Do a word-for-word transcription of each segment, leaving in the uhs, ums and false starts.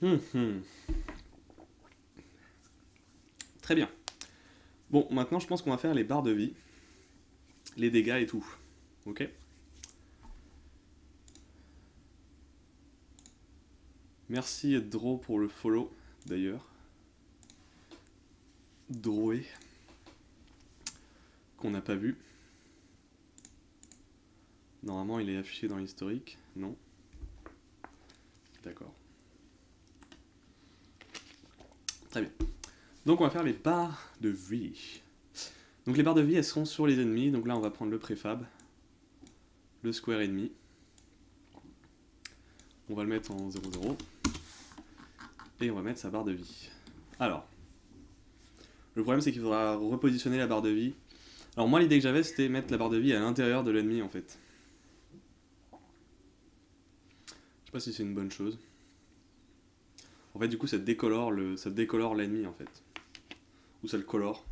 Hum, hum. Très bien. Bon, maintenant je pense qu'on va faire les barres de vie, les dégâts et tout. Ok. Merci Draw pour le follow, d'ailleurs. Drawé. Qu'on n'a pas vu. Normalement il est affiché dans l'historique. Non. D'accord. Très bien. Donc on va faire les barres de vie. Donc les barres de vie elles seront sur les ennemis. Donc là on va prendre le préfab. Le square ennemi. On va le mettre en zéro zéro. Et on va mettre sa barre de vie. Alors. Le problème c'est qu'il faudra repositionner la barre de vie. Alors moi l'idée que j'avais c'était mettre la barre de vie à l'intérieur de l'ennemi en fait. Je sais pas si c'est une bonne chose. En fait du coup ça décolore le, ça décolore l'ennemi en fait. Ou ça le colore.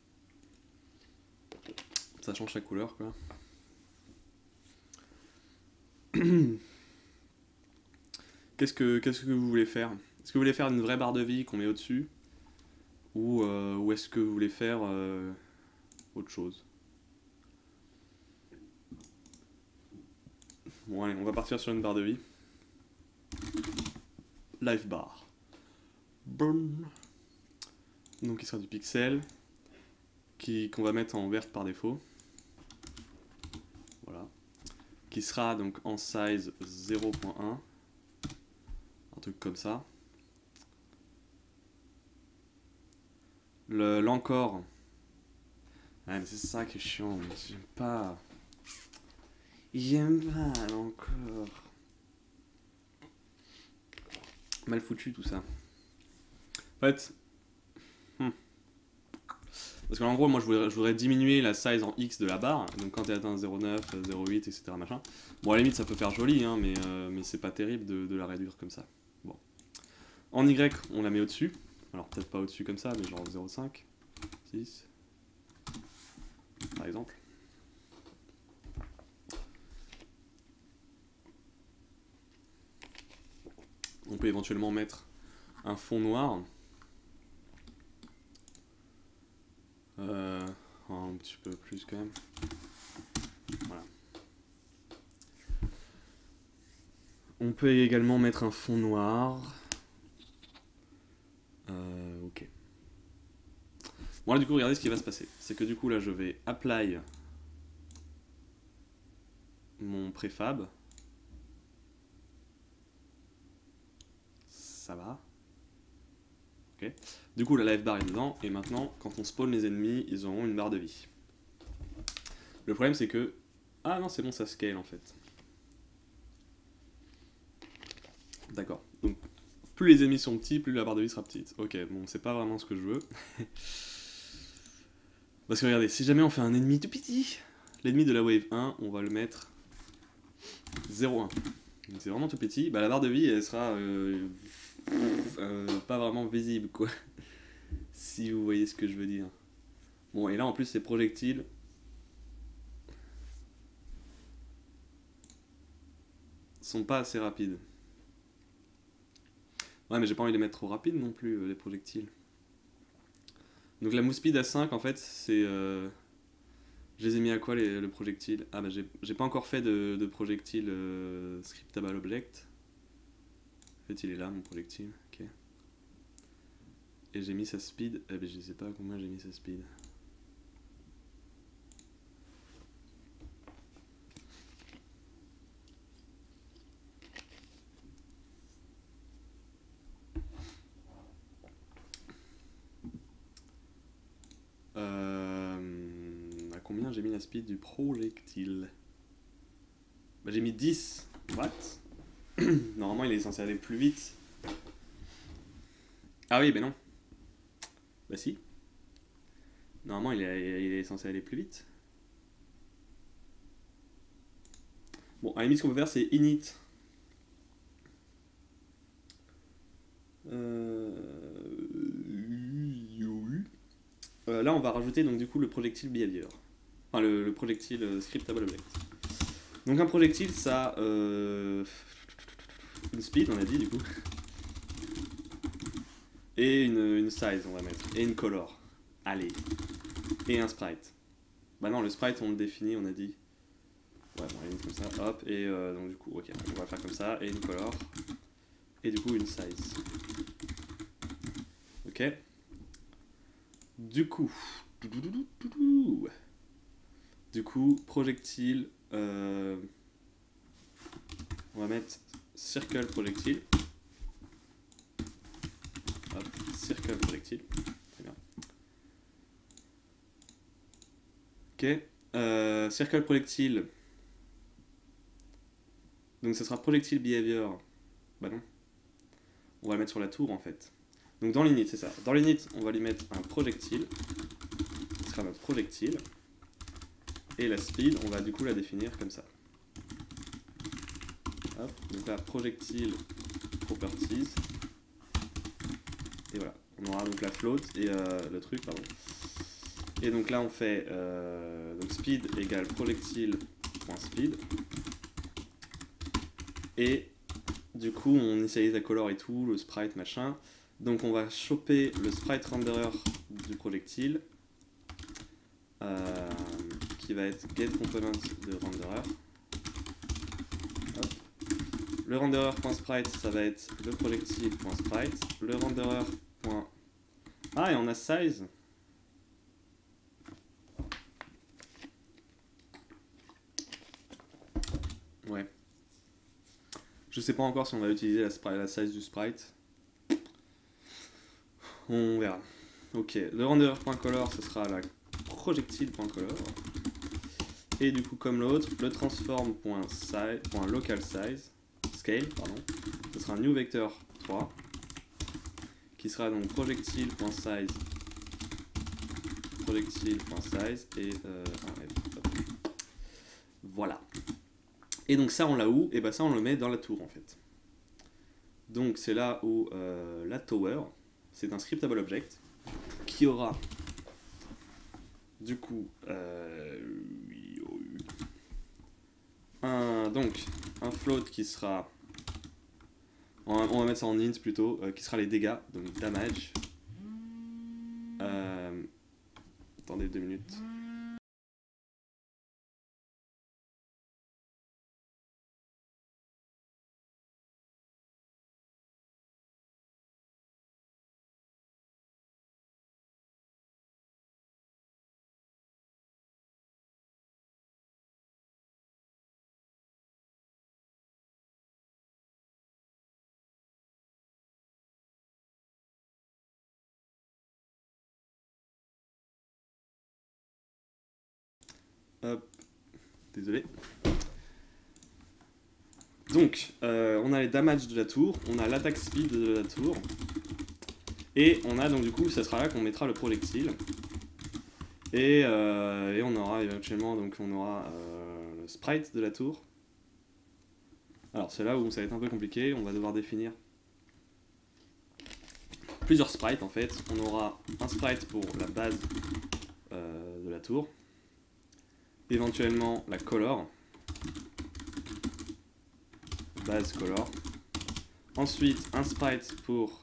Ça change sa couleur quoi. Qu'est-ce que, qu'est-ce que vous voulez faire? Est-ce que vous voulez faire une vraie barre de vie qu'on met au-dessus? Ou, euh, ou est-ce que vous voulez faire euh, autre chose? Bon allez, on va partir sur une barre de vie. Life bar. Boom. Donc il sera du pixel. Qui, qu'on va mettre en verte par défaut. Voilà. Qui sera donc en size zéro point un. Un truc comme ça. Le, l'encore. Ah mais c'est ça qui est chiant. J'aime pas. J'aime pas l'encore. Mal foutu tout ça. En fait. Hmm. Parce qu'en gros, moi je voudrais, je voudrais diminuer la size en X de la barre. Donc quand elle atteint zéro neuf, zéro huit, et cetera. Machin. Bon, à la limite, ça peut faire joli, hein, mais, euh, mais c'est pas terrible de, de la réduire comme ça. Bon. En Y, on la met au-dessus. Alors peut-être pas au-dessus comme ça, mais genre zéro virgule cinq, six. Par exemple. On peut éventuellement mettre un fond noir. Euh, un petit peu plus quand même. Voilà. On peut également mettre un fond noir. Euh, ok. Bon là du coup regardez ce qui va se passer. C'est que du coup là je vais apply mon préfab. Ça va. Ok. Du coup la life bar est dedans et maintenant quand on spawn les ennemis ils auront une barre de vie. Le problème c'est que... Ah non c'est bon ça scale en fait. D'accord. Donc plus les ennemis sont petits, plus la barre de vie sera petite. Ok, bon c'est pas vraiment ce que je veux. Parce que regardez, si jamais on fait un ennemi tout petit, l'ennemi de la wave un, on va le mettre zéro virgule un. Donc c'est vraiment tout petit, bah la barre de vie elle sera euh, euh, pas vraiment visible quoi. Si vous voyez ce que je veux dire. Bon et là en plus ces projectiles sont pas assez rapides. Ouais mais j'ai pas envie de les mettre trop rapides non plus les projectiles. Donc la move speed à cinq en fait c'est... Euh... Je les ai mis à quoi les, le projectile? Ah bah j'ai pas encore fait de, de projectile euh, scriptable object. En fait il est là mon projectile, ok. Et j'ai mis sa speed, eh ben je sais pas à combien j'ai mis sa speed. Euh, à combien j'ai mis la speed du projectile? Bah j'ai mis dix. What? Normalement il est censé aller plus vite. Ah oui, ben non. Bah si. Normalement il est, il est censé aller plus vite. Bon, à la limite ce qu'on peut faire c'est init. Euh... Euh, là on va rajouter donc du coup le projectile behavior. Enfin le, le projectile euh, scriptable object. Donc un projectile ça... Euh... Une speed on a dit du coup. Et une, une size, on va mettre. Et une color. Allez. Et un sprite. Bah non, le sprite, on le définit, on a dit. Ouais, bon, une comme ça, hop. Et euh, donc du coup, ok, on va faire comme ça. Et une color. Et du coup, une size. Ok. Du coup. Du coup, projectile. Euh, on va mettre circle projectile. Hop, circle projectile. Très bien. Ok. Euh, circle projectile. Donc ça sera projectile behavior. Bah non. On va le mettre sur la tour en fait. Donc dans l'init, c'est ça. Dans l'init, on va lui mettre un projectile. Ce sera notre projectile. Et la speed, on va du coup la définir comme ça. Hop. Donc là, projectile properties. Et voilà. On aura donc la float et euh, le truc, pardon. Et donc là, on fait euh, donc speed égale projectile.speed. Et du coup, on initialise la color et tout, le sprite, machin. Donc on va choper le sprite renderer du projectile, euh, qui va être getComponent de renderer. Hop. Le renderer.sprite, ça va être le projectile.sprite. Le renderer. Ah, et on a size. Ouais. Je sais pas encore si on va utiliser la, sprite, la size du sprite. On verra. Ok, le renderer.color, ce sera la projectile.color. Et du coup, comme l'autre, le transform.local size, scale, pardon, ce sera un new vector trois, qui sera donc projectile.size, projectile.size et euh, un F. Voilà. Et donc ça, on l'a où? Et bah ça, on le met dans la tour en fait. Donc c'est là où euh, la tower, c'est un scriptable object qui aura du coup euh, un, donc un float qui sera, on va, on va mettre ça en int plutôt, euh, qui sera les dégâts, donc damage. Euh, attendez deux minutes. Hop, désolé. Donc, euh, on a les damage de la tour, on a l'attaque speed de la tour, et on a donc du coup, ça sera là qu'on mettra le projectile. Et, euh, et on aura éventuellement, donc on aura euh, le sprite de la tour. Alors c'est là où ça va être un peu compliqué, on va devoir définir plusieurs sprites en fait. On aura un sprite pour la base euh, de la tour, éventuellement la color, base color. Ensuite un sprite pour...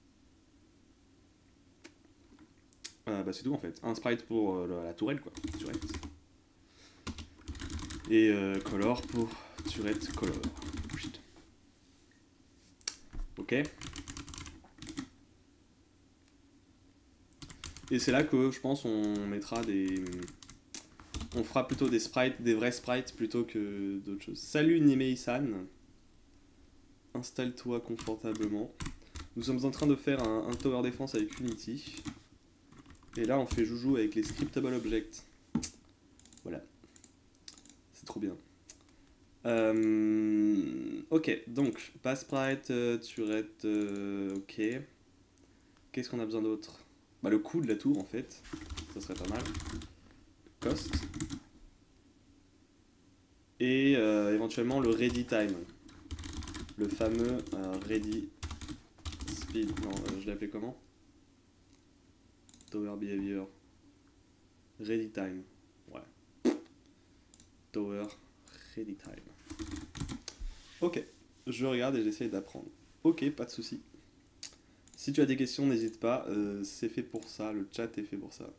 Euh, bah c'est tout en fait, un sprite pour euh, la, la tourelle quoi, turette. Et euh, color pour turette color. Ok. Et c'est là que je pense on mettra des... On fera plutôt des sprites, des vrais sprites plutôt que d'autres choses. Salut Nimei-san. Installe-toi confortablement. Nous sommes en train de faire un, un tower defense avec Unity. Et là on fait joujou avec les scriptable objects. Voilà. C'est trop bien. Euh, ok, donc, pas sprite, euh, turette, euh, ok. Qu'est-ce qu'on a besoin d'autre? Bah le coût de la tour en fait, ça serait pas mal. Cost. Et euh, éventuellement le ready time. Le fameux euh, ready speed. Non, euh, je l'ai appelé comment? Tower behavior. Ready time. Ouais. Tower ready time. Ok, je regarde et j'essaye d'apprendre. Ok, pas de souci. Si tu as des questions, n'hésite pas, euh, c'est fait pour ça, le chat est fait pour ça.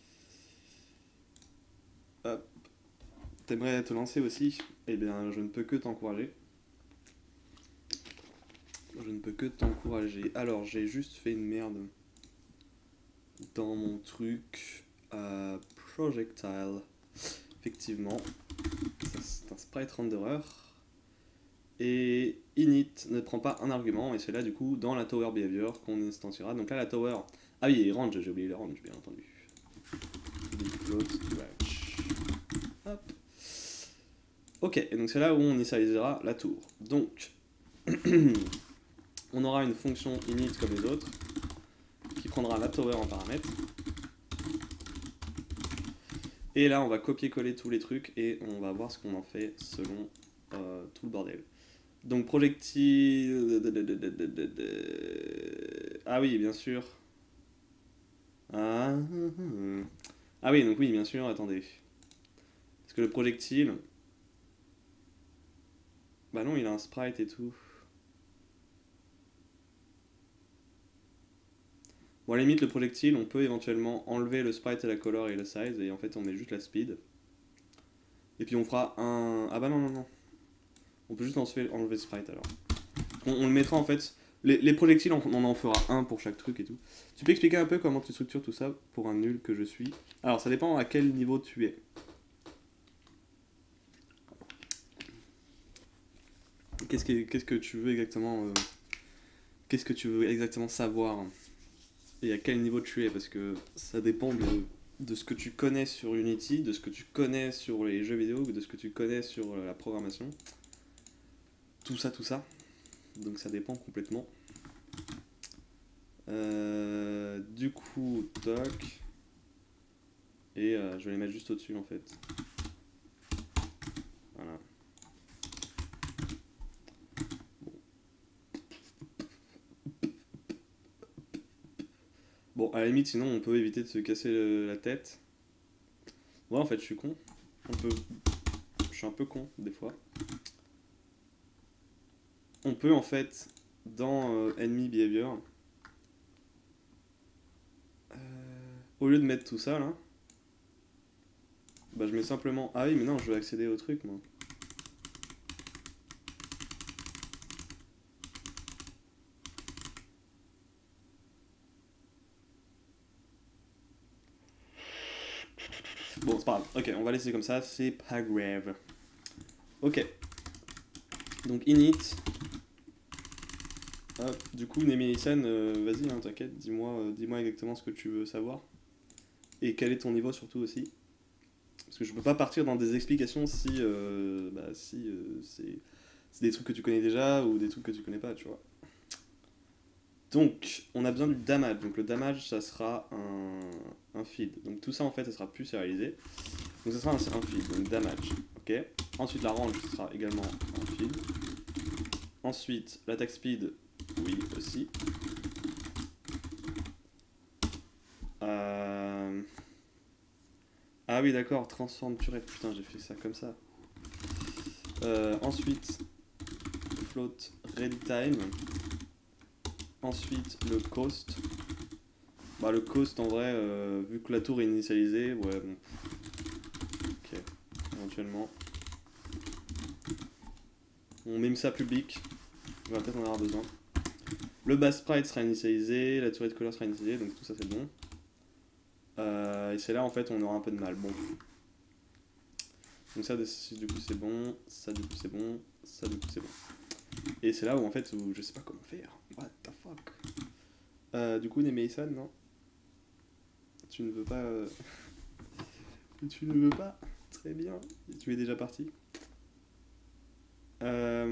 Hop. T'aimerais te lancer aussi? Eh bien, je ne peux que t'encourager. Je ne peux que t'encourager. Alors, j'ai juste fait une merde dans mon truc euh, projectile. Effectivement, ça, c'est un sprite renderer. Et init ne prend pas un argument, et c'est là du coup dans la tower behavior qu'on instanciera. Donc là, la tower. Ah oui, et range, j'ai oublié le range, bien entendu. Float, range. Hop. Ok, et donc c'est là où on initialisera la tour. Donc, on aura une fonction init comme les autres, qui prendra la tower en paramètre. Et là, on va copier-coller tous les trucs, et on va voir ce qu'on en fait selon euh, tout le bordel. Donc projectile... Ah oui, bien sûr. Ah, ah oui, donc oui, bien sûr, attendez. Parce que le projectile... Bah non, il a un sprite et tout. Bon, à la limite, le projectile, on peut éventuellement enlever le sprite et la color et le size, et en fait, on met juste la speed. Et puis on fera un... Ah bah non, non, non. On peut juste enlever, enlever le sprite alors. On, on le mettra en fait... Les, les projectiles, on, on en fera un pour chaque truc et tout. Tu peux expliquer un peu comment tu structures tout ça pour un nul que je suis? Alors, ça dépend à quel niveau tu es. Qu'est-ce que, qu'est-ce que tu veux exactement... Euh, qu'est-ce que tu veux exactement savoir? Et à quel niveau tu es? Parce que ça dépend de, de ce que tu connais sur Unity, de ce que tu connais sur les jeux vidéo, de ce que tu connais sur la programmation. Tout ça, tout ça. Donc ça dépend complètement. Euh, du coup, toc. Et euh, je vais les mettre juste au-dessus en fait. Voilà. Bon, à la limite, sinon on peut éviter de se casser le- la tête. Ouais, en fait, je suis con. On peut... Je suis un peu con, des fois. On peut, en fait, dans euh, Enemy Behavior, euh, au lieu de mettre tout ça, là, bah je mets simplement... Ah oui, mais non, je veux accéder au truc, moi. Bon, c'est pas grave. Ok, on va laisser comme ça, c'est pas grave. Ok. Donc, init... Hop, du coup, Nemilisen, euh, vas-y, hein, t'inquiète, dis-moi euh, dis-moi exactement ce que tu veux savoir. Et quel est ton niveau surtout aussi. Parce que je peux pas partir dans des explications si, euh, bah, si euh, c'est c'est des trucs que tu connais déjà ou des trucs que tu connais pas, tu vois. Donc, on a besoin du damage. Donc, le damage, ça sera un, un feed. Donc, tout ça, en fait, ça sera plus sérialisé. Donc, ça sera un, un feed, donc damage. Ok. Ensuite, la range, ce sera également un feed. Ensuite, l'attaque speed, oui, aussi. Euh... Ah oui, d'accord, transforme turret. Putain, j'ai fait ça comme ça. Euh, ensuite, float ready time. Ensuite, le cost. Bah, le cost, en vrai, euh, vu que la tour est initialisée, ouais, bon. Ok, éventuellement. On mime ça public. On va peut-être en avoir besoin. Le base sprite sera initialisé, la turret color sera initialisée, donc tout ça c'est bon. Euh, et c'est là en fait on aura un peu de mal. Bon. Donc ça du coup c'est bon, ça du coup c'est bon, ça du coup c'est bon. Et c'est là où en fait où je sais pas comment faire. What the fuck. Euh, du coup Nemeisan, non? Tu ne veux pas... Euh... tu ne veux pas? Très bien. Et tu es déjà parti. Euh...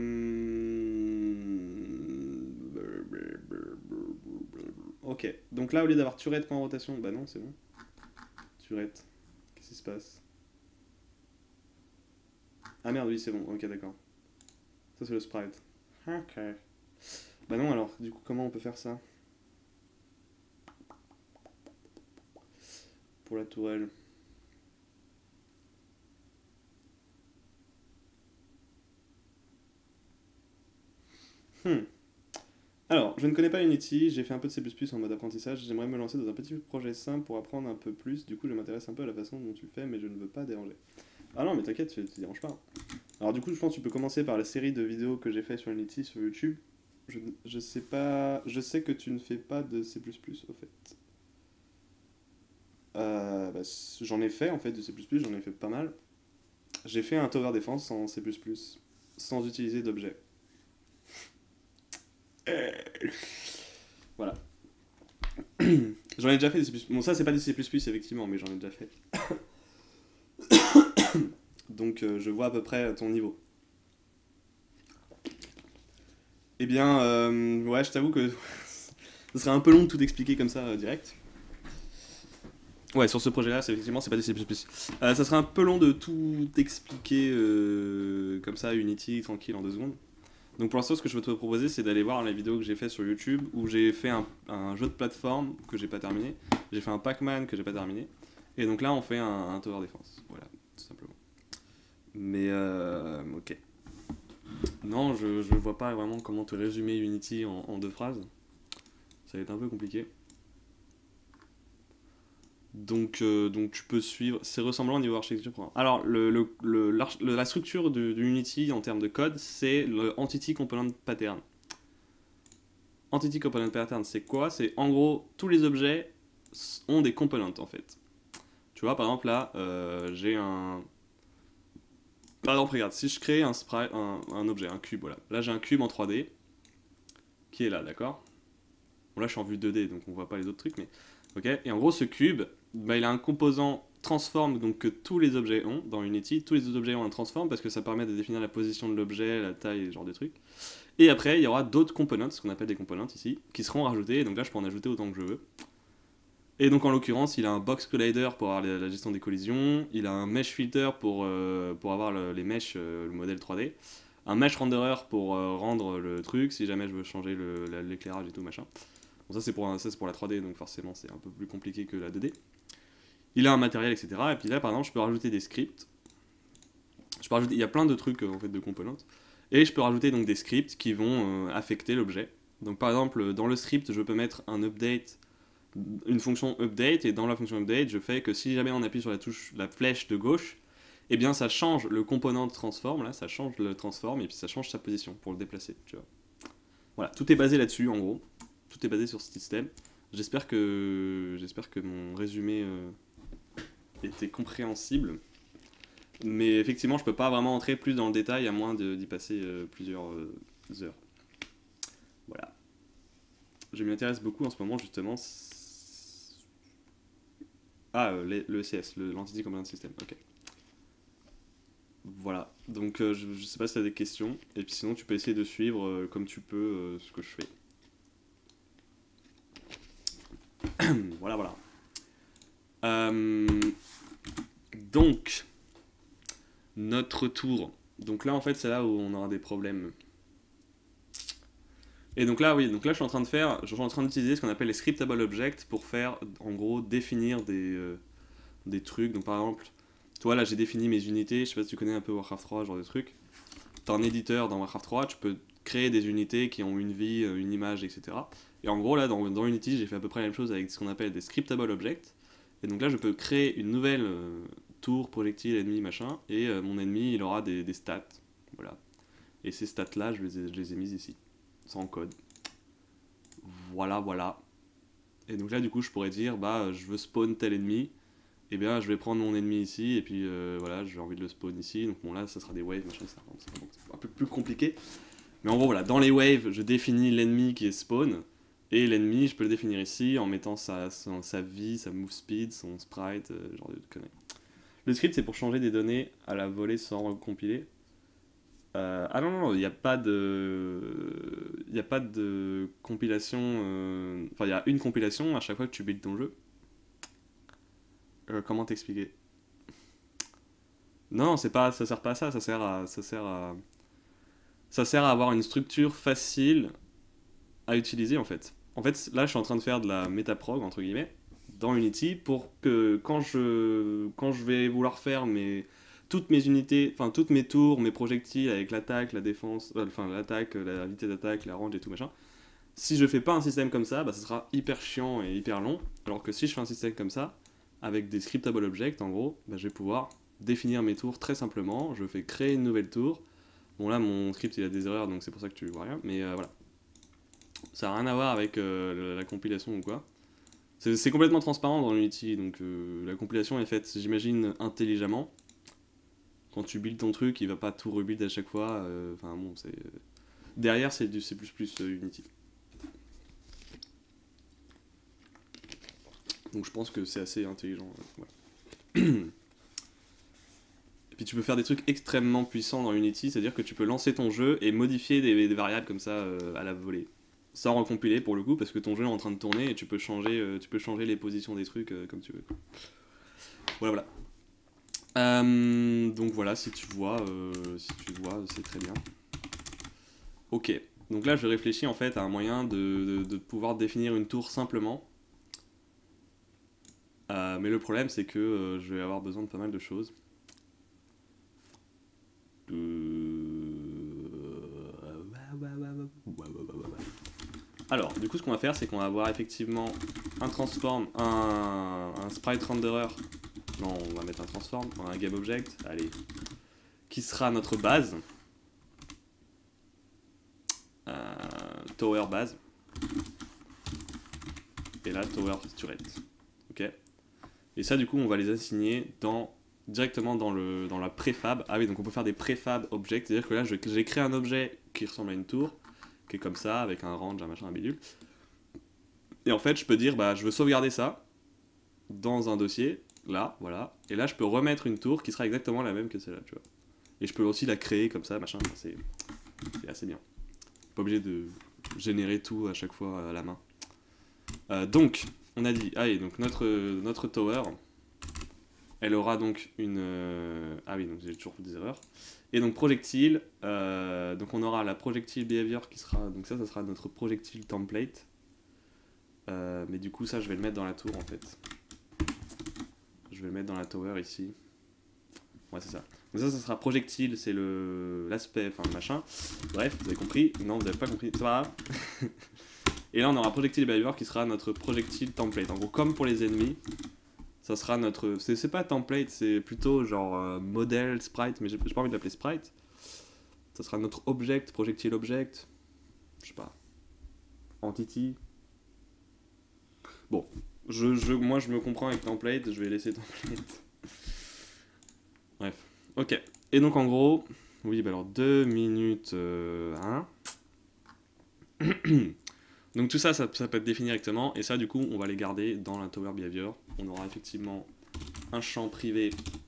Ok, donc là au lieu d'avoir turret.rotation, bah non c'est bon. Turret, qu'est-ce qui se passe? Ah merde, oui c'est bon, ok d'accord. Ça c'est le sprite. Ok. Bah non alors, du coup comment on peut faire ça? Pour la tourelle. Hmm. Alors, je ne connais pas Unity, j'ai fait un peu de C plus plus en mode apprentissage, j'aimerais me lancer dans un petit projet simple pour apprendre un peu plus, du coup je m'intéresse un peu à la façon dont tu fais, mais je ne veux pas déranger. Ah non, mais t'inquiète, tu te déranges pas. Alors du coup, je pense que tu peux commencer par la série de vidéos que j'ai fait sur Unity sur YouTube. Je, je sais pas... Je sais que tu ne fais pas de C plus plus, au fait. Euh, bah, j'en ai fait, en fait, de C plus plus, j'en ai fait pas mal. J'ai fait un Tower Defense en C plus plus, sans utiliser d'objet. Voilà. J'en ai déjà fait des C plus plus. Bon, ça, c'est pas des C plus plus, effectivement, mais j'en ai déjà fait. Donc, euh, je vois à peu près ton niveau. Eh bien, euh, ouais, je t'avoue que ce serait un peu long de tout expliquer comme ça, euh, direct. Ouais, sur ce projet-là, c'est, effectivement, c'est pas des C plus plus. Euh, ça serait un peu long de tout expliquer euh, comme ça, Unity, tranquille, en deux secondes. Donc pour l'instant, ce que je peux te proposer, c'est d'aller voir les vidéos que j'ai fait sur YouTube, où j'ai fait un, un jeu de plateforme que j'ai pas terminé, j'ai fait un Pac-Man que j'ai pas terminé, et donc là, on fait un, un Tower Defense. Voilà, tout simplement. Mais, euh, ok. Non, je, je vois pas vraiment comment te résumer Unity en, en deux phrases. Ça va être un peu compliqué. Donc, euh, donc tu peux suivre, c'est ressemblant au niveau architecture programme. Alors, le, le, le, le, la structure de, de Unity en termes de code, c'est le Entity Component Pattern. Entity Component Pattern, c'est quoi? C'est en gros, tous les objets ont des components en fait. Tu vois, par exemple là, euh, j'ai un... Par exemple, regarde, si je crée un, sprite, un, un objet, un cube, voilà. Là, j'ai un cube en trois D qui est là, d'accord? Bon, là, je suis en vue deux D, donc on voit pas les autres trucs, mais... Ok, et en gros, ce cube, bah, il a un composant transform donc, que tous les objets ont dans Unity. Tous les objets ont un transform parce que ça permet de définir la position de l'objet, la taille, ce genre de trucs. Et après, il y aura d'autres components, ce qu'on appelle des components ici, qui seront rajoutés. Donc là, je peux en ajouter autant que je veux. Et donc en l'occurrence, il a un box collider pour avoir la gestion des collisions. Il a un mesh filter pour, euh, pour avoir le, les meshes, euh, le modèle trois D. Un mesh renderer pour euh, rendre le truc si jamais je veux changer le, l'éclairage et tout machin. Bon, ça c'est pour, ça, c'est pour la trois D, donc forcément c'est un peu plus compliqué que la deux D. Il a un matériel, et cetera. Et puis là, par exemple, je peux rajouter des scripts. Je peux rajouter, il y a plein de trucs en fait de components. Et je peux rajouter donc des scripts qui vont euh, affecter l'objet. Donc par exemple, dans le script, je peux mettre un update, une fonction update, et dans la fonction update, je fais que si jamais on appuie sur la touche, la flèche de gauche, eh bien ça change le component transform, là, ça change le transform, et puis ça change sa position pour le déplacer, tu vois. Voilà, tout est basé là-dessus en gros. Tout est basé sur ce système. J'espère que, j'espère que mon résumé euh, était compréhensible. Mais effectivement, je peux pas vraiment entrer plus dans le détail à moins de, d'y passer euh, plusieurs euh, heures. Voilà. Je m'y intéresse beaucoup en ce moment justement. Ah, euh, le E C S, le, l'Entity Component System. Ok. Voilà. Donc euh, je, je sais pas si tu as des questions. Et puis sinon, tu peux essayer de suivre euh, comme tu peux euh, ce que je fais. Voilà, voilà. Euh, donc, notre tour. Donc là, en fait, c'est là où on aura des problèmes. Et donc là, oui, donc là, je suis en train de faire, je suis en train d'utiliser ce qu'on appelle les scriptable objects pour faire, en gros, définir des, euh, des trucs. Donc par exemple, toi là, j'ai défini mes unités. Je sais pas si tu connais un peu Warcraft trois, genre de trucs. T'as un éditeur dans Warcraft trois, tu peux créer des unités qui ont une vie, une image, et cetera. Et en gros, là, dans, dans Unity, j'ai fait à peu près la même chose avec ce qu'on appelle des scriptable objects. Et donc là, je peux créer une nouvelle euh, tour, projectile, ennemi, machin, et euh, mon ennemi, il aura des, des stats. Voilà. Et ces stats-là, je les ai, je les ai mises ici, sans code. Voilà, voilà. Et donc là, du coup, je pourrais dire, bah, je veux spawn tel ennemi, et bien, je vais prendre mon ennemi ici, et puis euh, voilà, j'ai envie de le spawn ici, donc bon, là, ça sera des waves, machin, ça, c'est un peu plus compliqué. Mais en gros, voilà, dans les waves, je définis l'ennemi qui est spawn, et l'ennemi, je peux le définir ici en mettant sa, sa, sa vie, sa move speed, son sprite, euh, genre de conneries. Le script, c'est pour changer des données à la volée sans recompiler. Euh, ah non, non, il n'y a pas de... Il n'y a pas de compilation... euh, Enfin, il y a une compilation à chaque fois que tu builds ton jeu. Euh, comment t'expliquer? Non, non, c'est pas, ça sert pas à ça, ça sert à... Ça sert à... Ça sert à avoir une structure facile à utiliser, en fait. En fait, là, je suis en train de faire de la métaprog, entre guillemets, dans Unity, pour que quand je, quand je vais vouloir faire mes, toutes mes unités, enfin, toutes mes tours, mes projectiles, avec l'attaque, la défense, euh, enfin, l'attaque, la vitesse d'attaque, la range et tout, machin, Si je fais pas un système comme ça, bah, ça sera hyper chiant et hyper long, alors que si je fais un système comme ça, avec des scriptable objects, en gros, bah, je vais pouvoir définir mes tours très simplement, je fais créer une nouvelle tour. Bon là, mon script il a des erreurs, donc c'est pour ça que tu vois rien, mais euh, voilà. Ça n'a rien à voir avec euh, la compilation ou quoi. C'est complètement transparent dans Unity, donc euh, la compilation est faite, j'imagine, intelligemment. Quand tu builds ton truc, il va pas tout rebuild à chaque fois. Enfin euh, bon, c'est... Derrière, c'est du C plus plus euh, Unity. Donc je pense que c'est assez intelligent. Euh, voilà. Et puis tu peux faire des trucs extrêmement puissants dans Unity, c'est-à-dire que tu peux lancer ton jeu et modifier des, des variables comme ça euh, à la volée. Sans recompiler pour le coup, parce que ton jeu est en train de tourner et tu peux changer, euh, tu peux changer les positions des trucs euh, comme tu veux. Voilà, voilà. Euh, donc voilà, si tu vois, euh, si tu vois, c'est très bien. Ok, donc là je réfléchis en fait à un moyen de, de, de pouvoir définir une tour simplement. Euh, mais le problème c'est que euh, je vais avoir besoin de pas mal de choses. Alors, du coup, ce qu'on va faire, c'est qu'on va avoir effectivement un transform, un, un sprite renderer. Non, on va mettre un transform, un game object, allez, qui sera notre base. Euh, tower base. Et là, tower turret. Ok. Et ça, du coup, on va les assigner dans directement dans, le, dans la préfab. Ah oui, donc on peut faire des préfab objects, c'est-à-dire que là, j'ai créé un objet qui ressemble à une tour, qui est comme ça, avec un range, un machin, un bidule. Et en fait, je peux dire, bah, je veux sauvegarder ça dans un dossier, là, voilà. Et là, je peux remettre une tour qui sera exactement la même que celle-là, tu vois. Et je peux aussi la créer comme ça, machin, c'est assez bien. Pas obligé de générer tout à chaque fois à la main. Euh, donc, on a dit, allez, donc notre, notre tower, elle aura donc une... Euh, ah oui, donc j'ai toujours des erreurs. Et donc projectile, euh, donc on aura la projectile behavior qui sera... Donc ça, ça sera notre projectile template. Euh, mais du coup, ça, je vais le mettre dans la tour, en fait. Je vais le mettre dans la tower, ici. Ouais, c'est ça. Donc ça, ça sera projectile, c'est l'aspect, enfin le machin. Bref, vous avez compris. Non, vous n'avez pas compris. Ça va. Et là, on aura projectile behavior qui sera notre projectile template. En gros, comme pour les ennemis, ça sera notre... C'est pas template, c'est plutôt genre euh, modèle, sprite, mais j'ai pas envie de l'appeler sprite. Ça sera notre object, projectile object. Je sais pas. Entity. Bon, je, je, moi je me comprends avec template, je vais laisser template. Bref, ok. Et donc en gros, oui, bah alors deux minutes euh, un. Donc tout ça, ça, ça peut être défini directement, et ça du coup, on va les garder dans la tower behavior. On aura effectivement un champ privé.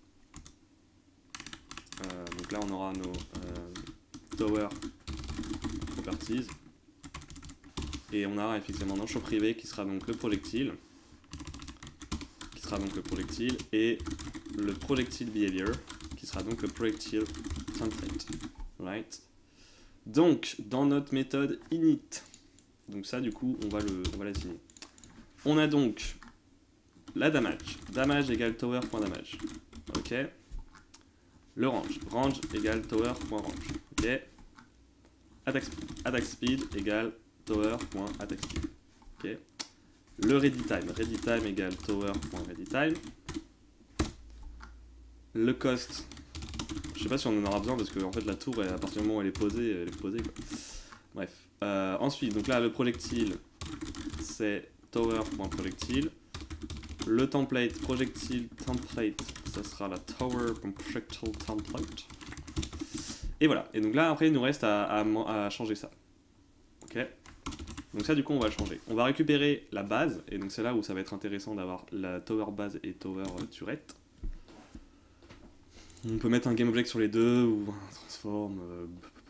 Euh, donc là, on aura nos euh, tower properties. Et on aura effectivement un champ privé qui sera donc le projectile. Qui sera donc le projectile. Et le projectile behavior qui sera donc le projectile template. Right. Donc, dans notre méthode init, donc ça du coup, on va le, on va l'assigner. On a donc la damage. Damage égale tower.damage. Ok. Le range. Range égale tower.range. Ok. Attack, attack speed égale tower.attackSpeed. Ok. Le readyTime. readyTime égale tower.readyTime. Le cost. Je sais pas si on en aura besoin parce que en fait la tour, à partir du moment où elle est posée, elle est posée quoi. Bref. Euh, ensuite, donc là le projectile c'est tower.projectile. Le template projectile template, ça sera la tower.projectile template. Et voilà. Et donc là après il nous reste à, à, à changer ça. Ok. Donc ça du coup on va le changer. On va récupérer la base, et donc c'est là où ça va être intéressant d'avoir la tower base et tower turret. On peut mettre un game object sur les deux, ou un transform. Euh...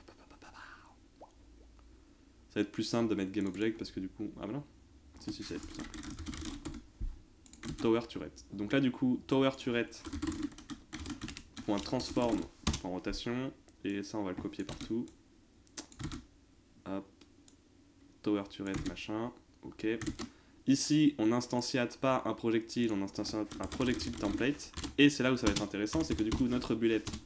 Ça va être plus simple de mettre game object parce que du coup... Ah bah non. Si si, ça va être plus simple. Tower turret. Donc là du coup, tower turret point transform en rotation, et ça on va le copier partout. Hop. Tower turret machin, ok. Ici, on n'instantiate pas un projectile, on instanciate un projectile template. Et c'est là où ça va être intéressant, c'est que du coup, notre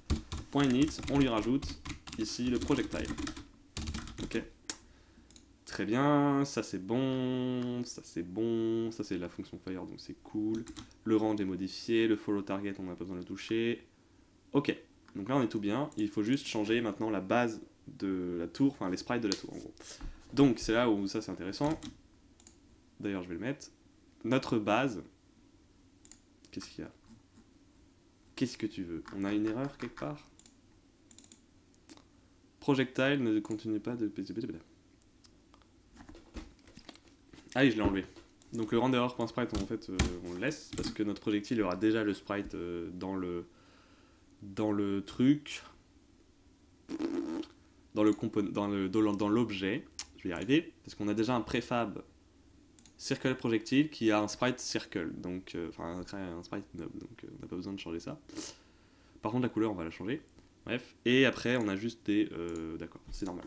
bullet.init, on lui rajoute ici le projectile. Ok. très bien, ça c'est bon, ça c'est bon, ça c'est la fonction fire donc c'est cool. Le range est modifié, le follow target on n'a pas besoin de le toucher. Ok, donc là on est tout bien, il faut juste changer maintenant la base de la tour, enfin les sprites de la tour en gros. Donc c'est là où ça c'est intéressant. D'ailleurs je vais le mettre. Notre base, qu'est-ce qu'il y a? Qu'est-ce que tu veux? On a une erreur quelque part? Projectile ne continue pas de... Ah oui, je l'ai enlevé. Donc le renderer.sprite, en fait, euh, on le laisse, parce que notre projectile aura déjà le sprite euh, dans le dans le truc, dans le component, dans le dans l'objet. Je vais y arriver, parce qu'on a déjà un préfab circle projectile qui a un sprite circle, donc euh, enfin un sprite knob, donc euh, on n'a pas besoin de changer ça. Par contre, la couleur, on va la changer. Bref, et après, on a juste des... Euh, D'accord, c'est normal.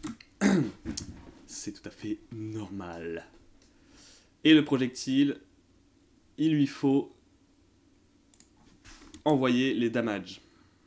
C'est tout à fait normal. Et le projectile, il lui faut envoyer les damages.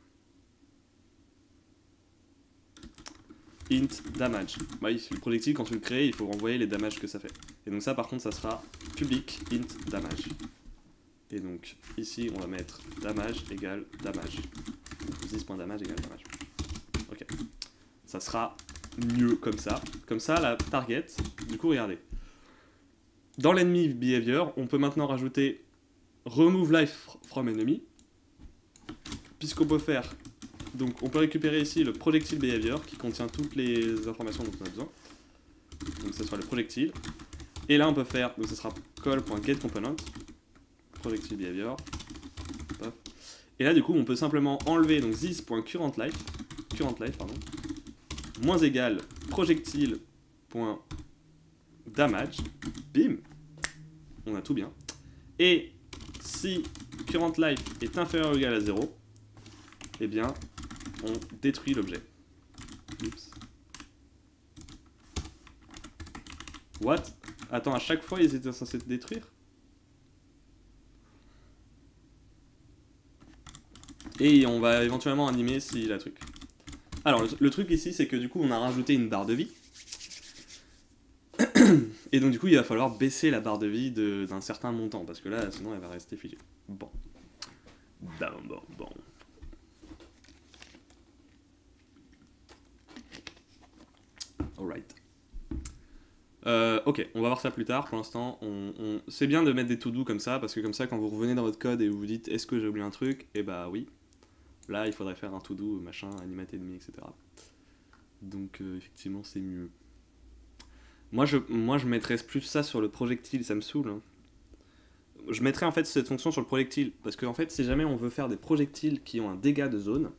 Int damage. Bah oui, le projectile, quand tu le crées, il faut renvoyer les damages que ça fait. Et donc ça, par contre, ça sera public int damage. Et donc, ici, on va mettre damage égale damage. dix.damage égale damage. Ok. Ça sera mieux comme ça. Comme ça, la target, du coup, regardez. Dans l'enemy behavior, on peut maintenant rajouter remove life from enemy. Puisqu'on peut faire... Donc, on peut récupérer ici le projectile behavior qui contient toutes les informations dont on a besoin. Donc, ce sera le projectile. Et là, on peut faire... Donc, ce sera call.getComponent. Projectile behavior. Hop. Et là, du coup, on peut simplement enlever donc this.currentLife, currentLife, pardon, moins égal projectile.damage, bim, on a tout bien. Et si currentLife est inférieur ou égal à zéro, eh bien, on détruit l'objet. Oups. What? Attends, à chaque fois, ils étaient censés te détruire? Et on va éventuellement animer si la truc. Alors, le, le truc ici, c'est que du coup, on a rajouté une barre de vie. Et donc, du coup, il va falloir baisser la barre de vie d'un certain montant, parce que là, sinon, elle va rester figée. Bon. Bon, bon, bon. Alright. Euh, ok, on va voir ça plus tard. Pour l'instant, on, on... c'est bien de mettre des to-do comme ça, parce que comme ça, quand vous revenez dans votre code et vous vous dites, est-ce que j'ai oublié un truc? Et bah oui. Là, il faudrait faire un to-do, machin, animate ennemi, et cetera. Donc, euh, effectivement, c'est mieux. Moi je, moi, je mettrais plus ça sur le projectile, ça me saoule. Hein. Je mettrais en fait cette fonction sur le projectile, parce que en fait, si jamais on veut faire des projectiles qui ont un dégât de zone,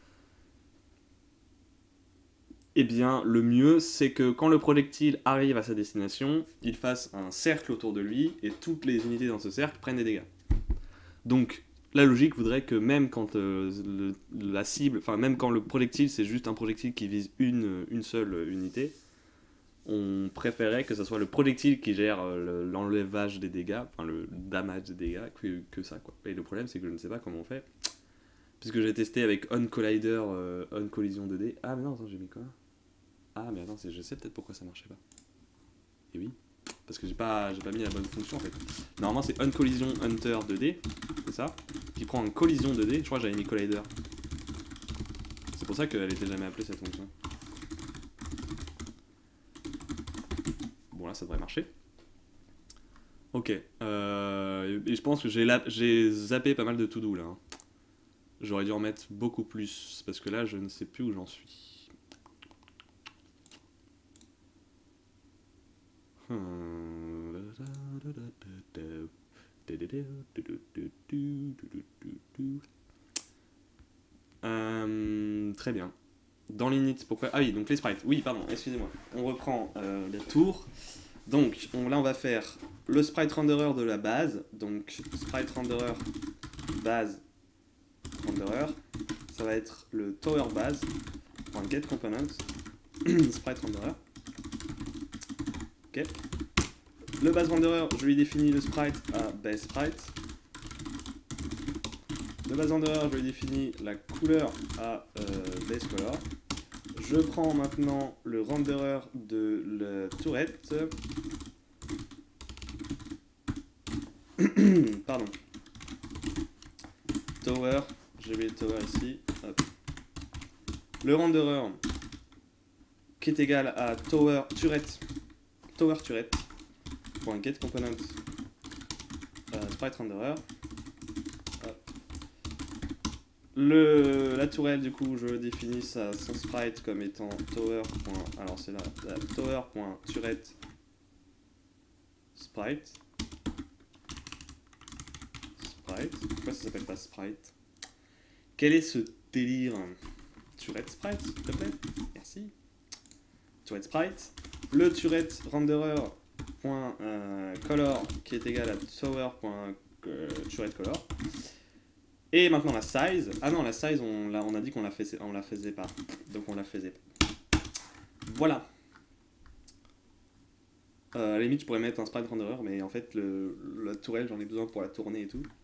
eh bien, le mieux, c'est que quand le projectile arrive à sa destination, il fasse un cercle autour de lui, et toutes les unités dans ce cercle prennent des dégâts. Donc, la logique voudrait que même quand euh, le, la cible, enfin même quand le projectile c'est juste un projectile qui vise une, une seule unité, on préférait que ce soit le projectile qui gère euh, l'enlèvage des dégâts, enfin le damage des dégâts, que, que ça quoi. Et le problème c'est que je ne sais pas comment on fait, puisque j'ai testé avec OnCollider, euh, OnCollision deux D. Ah mais non, attends, j'ai mis quoi? Ah mais attends, je sais peut-être pourquoi ça marchait pas. Et oui. Parce que j'ai pas, j'ai pas mis la bonne fonction en fait. Normalement c'est OnCollision Hunter deux D, c'est ça, qui prend une collision deux D, je crois que j'avais mis Collider. C'est pour ça qu'elle était jamais appelée cette fonction. Bon là ça devrait marcher. Ok, euh, et je pense que j'ai zappé pas mal de to-do là. Hein. J'aurais dû en mettre beaucoup plus, parce que là je ne sais plus où j'en suis. Euh, très bien. Dans l'init, pourquoi? Ah oui, donc les sprites. Oui, pardon, excusez-moi. On reprend euh, les tours. Donc on, là, on va faire le sprite renderer de la base. Donc sprite renderer base renderer. Ça va être le tower base. Get component sprite renderer. Ok. Le base renderer, je lui définis le sprite à base sprite. Le base renderer, je lui définis la couleur à euh, base color. je prends maintenant le renderer de la tourette. Pardon. Tower, j'ai mis le tower ici. Hop. Le renderer qui est égal à tower turret. Tower turret. Pour un get component euh, sprite renderer. Le, la tourelle, du coup, je définis sa, son sprite comme étant tower. Alors c'est là, la tower.turret sprite. Sprite. Pourquoi ça s'appelle pas sprite? Quel est ce délire? Turret sprite, s'il te plaît. Merci. Turret sprite. Le turret renderer point, euh, color qui est égal à tower.turretColor. Et maintenant la size. Ah non, la size, on, on a dit qu'on la, fais, on la faisait pas. Donc on la faisait pas. Voilà. Euh, à la limite, je pourrais mettre un sprite renderer, mais en fait, le, la tourelle, j'en ai besoin pour la tourner et tout.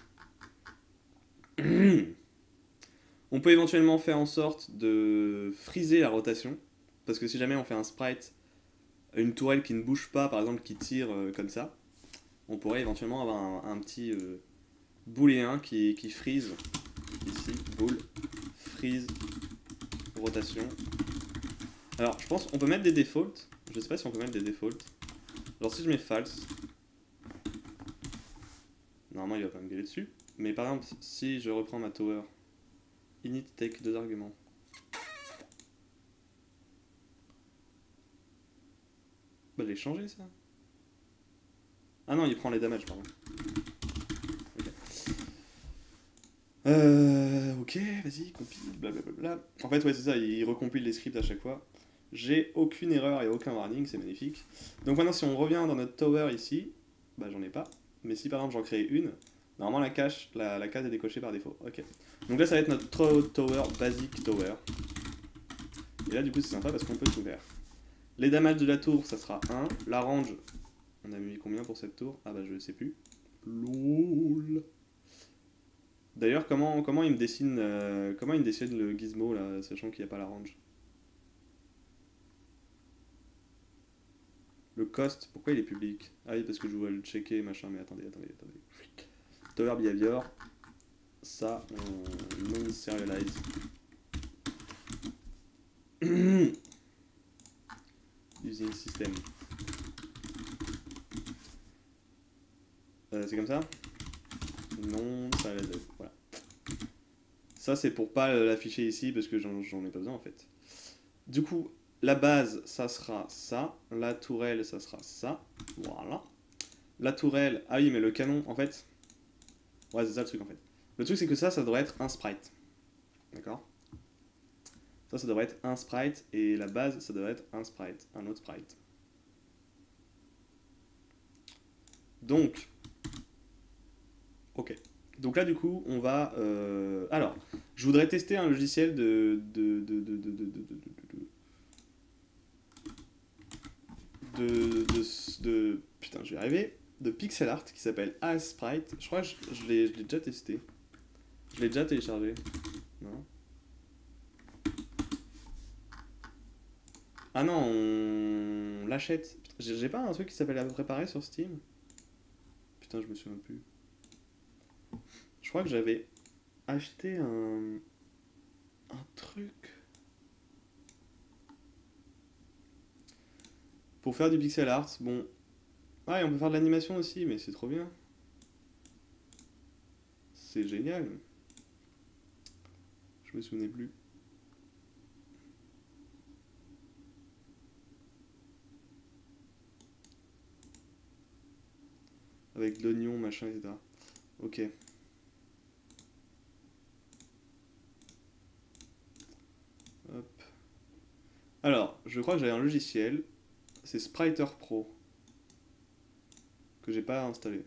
On peut éventuellement faire en sorte de friser la rotation. Parce que si jamais on fait un sprite, une tourelle qui ne bouge pas, par exemple, qui tire euh, comme ça, on pourrait éventuellement avoir un, un petit... Euh, booléen qui, qui freeze ici, bool, freeze, rotation. Alors je pense qu'on peut mettre des defaults, je sais pas si on peut mettre des defaults. Alors si je mets false, normalement il va pas me gueuler dessus, mais par exemple si je reprends ma tower, init take deux arguments. Bah je l'ai changé ça. Ah non, il prend les damages, pardon. Euh, ok, vas-y, compile, blablabla. En fait, ouais, c'est ça, il recompile les scripts à chaque fois. J'ai aucune erreur et aucun warning, c'est magnifique. Donc maintenant, si on revient dans notre tower ici, bah j'en ai pas. Mais si par exemple j'en crée une, normalement la, cache, la, la case est décochée par défaut. Ok. Donc là, ça va être notre tower, basic tower. Et là, du coup, c'est sympa parce qu'on peut tout faire. Les damages de la tour, ça sera un. La range, on a mis combien pour cette tour? Ah bah je sais plus. LOL. D'ailleurs, comment, comment il me dessine euh, comment il me dessine le gizmo là, sachant qu'il n'y a pas la range? Le cost, pourquoi il est public? Ah oui, parce que je dois le checker, machin, mais attendez, attendez, attendez. Tower behavior, ça, on non-serialize. Using system. Euh, c'est comme ça? Non, ça l'aide. Voilà. Ça, c'est pour pas l'afficher ici parce que j'en ai pas besoin en fait. Du coup, la base, ça sera ça. La tourelle, ça sera ça. Voilà. La tourelle, ah oui, mais le canon, en fait. Ouais, c'est ça le truc en fait. Le truc, c'est que ça, ça devrait être un sprite. D'accord? Ça, ça devrait être un sprite et la base, ça devrait être un sprite, un autre sprite. Donc, ok. Donc là, du coup, on va... Euh... Alors, je voudrais tester un logiciel de... de, de, de, de, de, de, de, de, de, de... Putain, je vais y arriver. De pixel art qui s'appelle ASprite. Je crois que je, je l'ai déjà testé. Je l'ai déjà téléchargé. Non. Ah non, on l'achète. J'ai pas un truc qui s'appelle à préparer sur Steam? Putain, je me souviens plus. Je crois que j'avais acheté un... un truc... pour faire du pixel art. Bon... Ouais, on peut faire de l'animation aussi, mais c'est trop bien. C'est génial. Je me souvenais plus. Avec de l'oignon, machin, et cetera. Ok. Hop. Alors, je crois que j'avais un logiciel. C'est Spriter Pro. Que j'ai pas installé.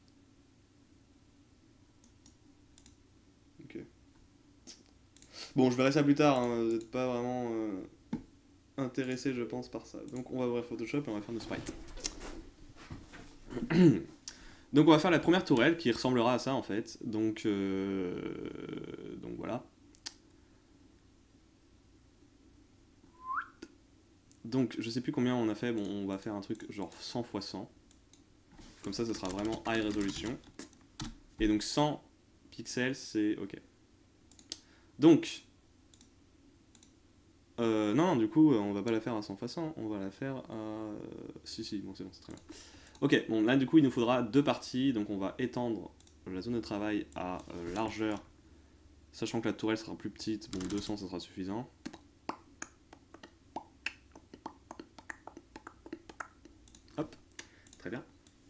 Ok. Bon, je verrai ça plus tard. Hein. Vous n'êtes pas vraiment euh, intéressé, je pense, par ça. Donc, on va ouvrir Photoshop et on va faire nos sprites. Donc on va faire la première tourelle qui ressemblera à ça en fait. Donc, euh... donc voilà. Donc, je sais plus combien on a fait. Bon, on va faire un truc genre cent fois cent. Comme ça, ça sera vraiment high resolution. Et donc, cent pixels, c'est OK. Donc, euh, non, du coup, on va pas la faire à cent fois cent. On va la faire à... Euh, si, si, bon, c'est bon, c'est très bien. OK, bon, là, du coup, il nous faudra deux parties. Donc, on va étendre la zone de travail à euh, largeur. Sachant que la tourelle sera plus petite. Bon, deux cents, ça sera suffisant. Hop, très bien.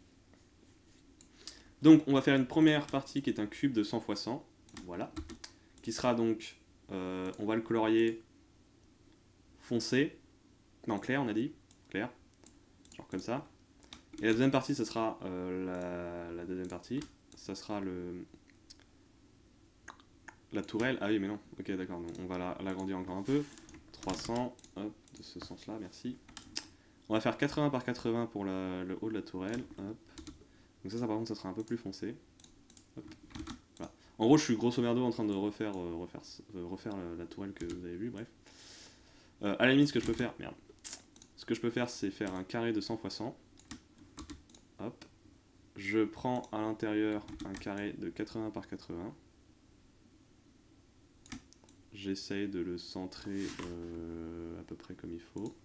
Donc, on va faire une première partie qui est un cube de cent fois cent. Voilà. Qui sera donc... Euh, on va le colorier foncé. Non, clair, on a dit. Clair. Genre comme ça. Et la deuxième partie, ça sera euh, la, la deuxième partie. Ça sera le... La tourelle. Ah oui, mais non. Ok, d'accord. On va l'agrandir encore un peu. trois cents. Hop, de ce sens-là, merci. On va faire quatre-vingts par quatre-vingts pour la, le haut de la tourelle. Hop. Donc ça, ça, par contre, ça sera un peu plus foncé. Hop. Voilà. En gros, je suis grosso merdo en train de refaire, euh, refaire, euh, refaire la, la tourelle que vous avez vue, bref. Euh, à la limite, ce que je peux faire... Merde. Ce que je peux faire, c'est faire un carré de cent fois cent. Hop. Je prends à l'intérieur un carré de quatre-vingts par quatre-vingts. J'essaye de le centrer euh, à peu près comme il faut.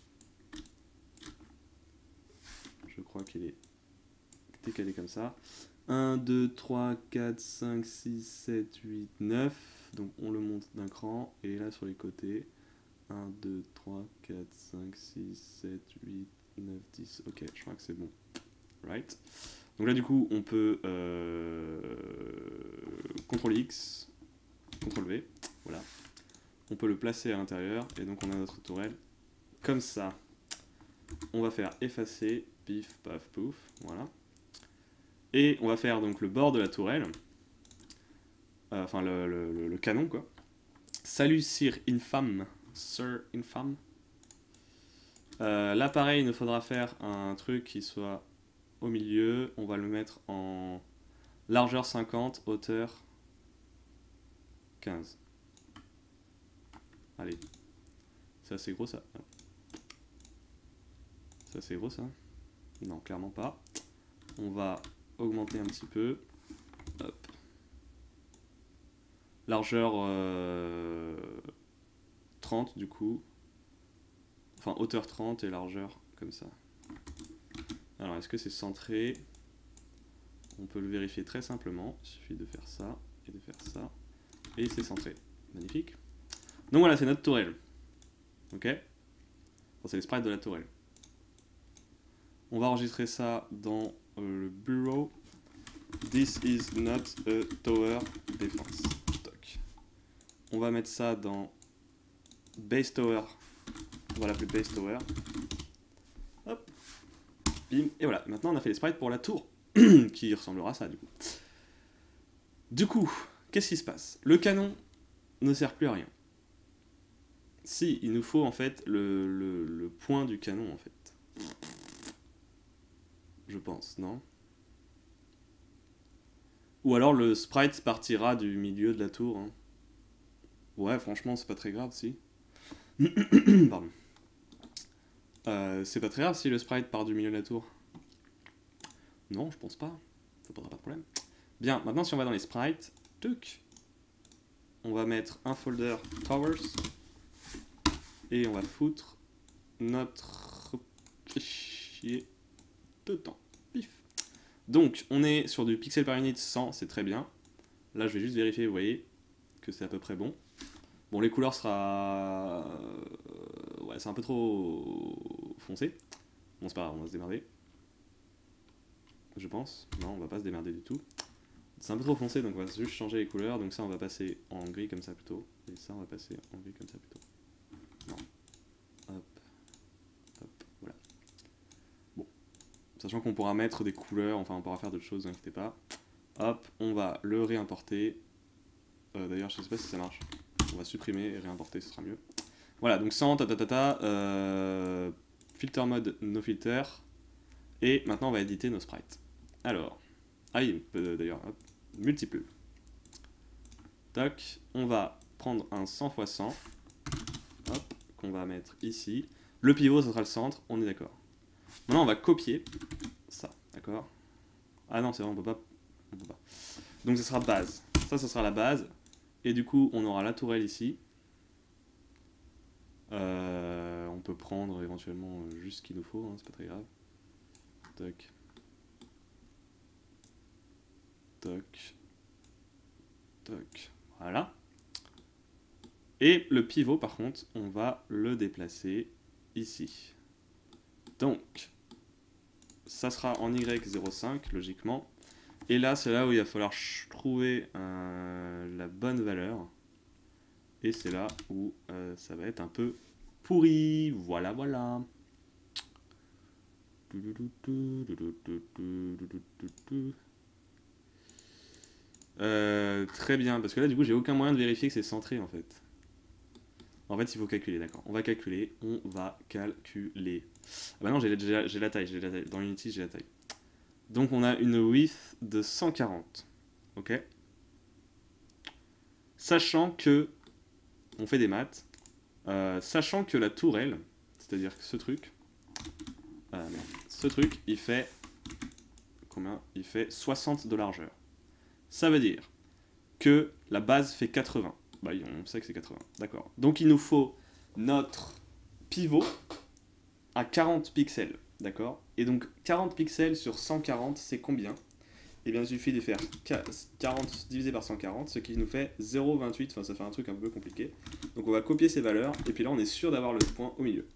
Je crois qu'il est décalé comme ça. un, deux, trois, quatre, cinq, six, sept, huit, neuf. Donc on le monte d'un cran. Et là sur les côtés. un, deux, trois, quatre, cinq, six, sept, huit, neuf, dix. Ok, je crois que c'est bon. Right. Donc là du coup on peut euh, contrôle X, contrôle V. Voilà. On peut le placer à l'intérieur. Et donc on a notre tourelle. Comme ça. On va faire effacer. Pif, paf, pouf. Voilà. Et on va faire donc le bord de la tourelle. Euh, enfin le, le, le canon quoi. Salut Sir Infâme. Sir Infâme. Euh, là pareil, il nous faudra faire un truc qui soit au milieu. On va le mettre en largeur cinquante, hauteur quinze. Allez. C'est assez gros ça. C'est assez gros ça. Non, clairement pas. On va augmenter un petit peu. Hop. Largeur euh, trente du coup. Enfin hauteur trente et largeur comme ça. Alors est-ce que c'est centré? On peut le vérifier très simplement. Il suffit de faire ça et de faire ça. Et c'est centré. Magnifique. Donc voilà, c'est notre tourelle. Ok? Enfin, c'est les sprites de la tourelle. On va enregistrer ça dans euh, le bureau. This is not a tower defense. Toc. On va mettre ça dans base tower. On va l'appeler base tower. Hop. Bim. Et voilà. Maintenant, on a fait les sprites pour la tour. Qui ressemblera à ça, du coup. Du coup, qu'est-ce qui se passe? Le canon ne sert plus à rien. Si, il nous faut en fait le, le, le point du canon, en fait. Je pense, non? Ou alors le sprite partira du milieu de la tour. Hein. Ouais, franchement, c'est pas très grave, si. Pardon. Euh, c'est pas très grave si le sprite part du milieu de la tour. Non, je pense pas. Ça posera pas de problème. Bien, maintenant si on va dans les sprites, tuc, on va mettre un folder towers et on va foutre notre fichier dedans. Pif. Donc, on est sur du pixel par unit cent, c'est très bien. Là, je vais juste vérifier, vous voyez, que c'est à peu près bon. Bon, les couleurs sera... Euh, ouais, c'est un peu trop foncé. Bon, c'est pas grave, on va se démerder. Je pense. Non, on va pas se démerder du tout. C'est un peu trop foncé, donc on va juste changer les couleurs. Donc ça, on va passer en gris comme ça plutôt. Et ça, on va passer en gris comme ça plutôt. Non. Hop. Hop. Voilà. Bon. Sachant qu'on pourra mettre des couleurs, enfin on pourra faire d'autres choses, ne vous inquiétez pas. Hop, on va le réimporter. Euh, D'ailleurs, je sais pas si ça marche. On va supprimer et réimporter, ce sera mieux. Voilà, donc cent, ta ta ta ta, euh, filter mode, no filter. Et maintenant, on va éditer nos sprites. Alors, ah oui, euh, d'ailleurs, multiple. Tac, on va prendre un cent fois cent. Hop, qu'on va mettre ici. Le pivot, ça sera le centre, on est d'accord. Maintenant, on va copier ça, d'accord? Ah non, c'est vrai, on peut pas. On peut pas. Donc, ce sera base. Ça, ce sera la base. Et du coup, on aura la tourelle ici. Euh, on peut prendre éventuellement juste ce qu'il nous faut, hein, c'est pas très grave. Toc. Toc. Toc. Voilà. Et le pivot, par contre, on va le déplacer ici. Donc, ça sera en Y zéro virgule cinq, logiquement. Et là, c'est là où il va falloir trouver euh, la bonne valeur. Et c'est là où euh, ça va être un peu pourri. Voilà, voilà. Euh, très bien, parce que là, du coup, j'ai aucun moyen de vérifier que c'est centré, en fait. En fait, il faut calculer, d'accord. On va calculer, on va calculer. Ah bah non, j'ai la taille, j'ai la taille. Dans Unity, j'ai la taille. Donc, on a une width de cent quarante. Ok. Sachant que, on fait des maths, euh, sachant que la tourelle, c'est-à-dire que ce truc, euh, ce truc, il fait combien? Il fait soixante de largeur. Ça veut dire que la base fait quatre-vingts. Bah, on sait que c'est quatre-vingts. D'accord. Donc, il nous faut notre pivot à quarante pixels. D'accord. Et donc, quarante pixels sur cent quarante, c'est combien? Eh bien, il suffit de faire quarante divisé par cent quarante, ce qui nous fait zéro virgule vingt-huit. Enfin, ça fait un truc un peu compliqué. Donc, on va copier ces valeurs. Et puis là, on est sûr d'avoir le point au milieu.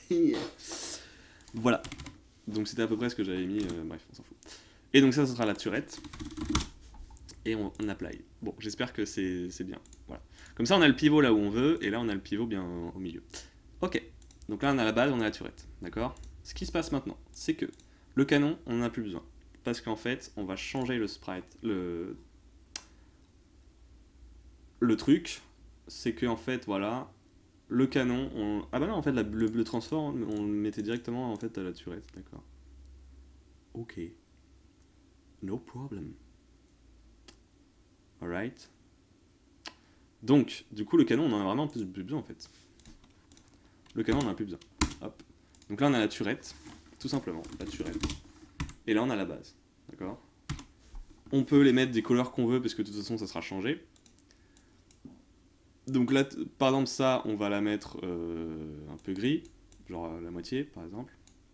Voilà. Donc, c'était à peu près ce que j'avais mis. Euh, bref, on s'en fout. Et donc, ça, ce sera la turette. Et on, on apply. Bon, j'espère que c'est bien. Voilà. Comme ça, on a le pivot là où on veut, et là, on a le pivot bien au milieu. Ok. Donc là, on a la base, on a la turette. D'accord? Ce qui se passe maintenant, c'est que le canon, on n'en a plus besoin. Parce qu'en fait, on va changer le sprite. Le, le truc, c'est que en fait, voilà, le canon, on... ah bah non, en fait, la, le, le transfert, on le mettait directement en fait à la turette. D'accord? Ok. No problem. Alright. Donc, du coup, le canon, on en a vraiment plus, plus besoin en fait. Le canon, on en a plus besoin. Hop. Donc là, on a la turette, tout simplement, la turette. Et là, on a la base. D'accord? On peut les mettre des couleurs qu'on veut, parce que de toute façon, ça sera changé. Donc là, par exemple, ça, on va la mettre euh, un peu gris, genre la moitié, par exemple.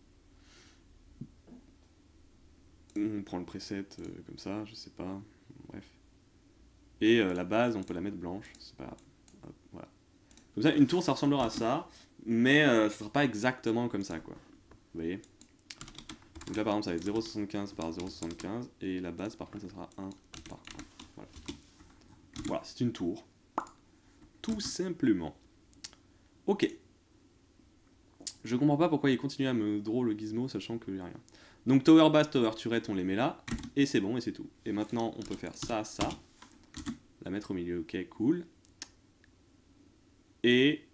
On prend le preset euh, comme ça, je sais pas, bref. Et euh, la base, on peut la mettre blanche, c'est pas grave. Hop, voilà. Comme ça, une tour, ça ressemblera à ça, mais euh, ça sera pas exactement comme ça, quoi. Vous voyez? Donc là, par exemple, ça va être zéro virgule soixante-quinze par zéro virgule soixante-quinze, et la base, par contre, ça sera un par un. Voilà, voilà, c'est une tour. Tout simplement. Ok. Je comprends pas pourquoi il continue à me draw le gizmo, sachant qu'il n'y a rien. Donc tower base, tower turret, on les met là, et c'est bon, et c'est tout. Et maintenant, on peut faire ça, ça. La mettre au milieu, ok, cool. Et...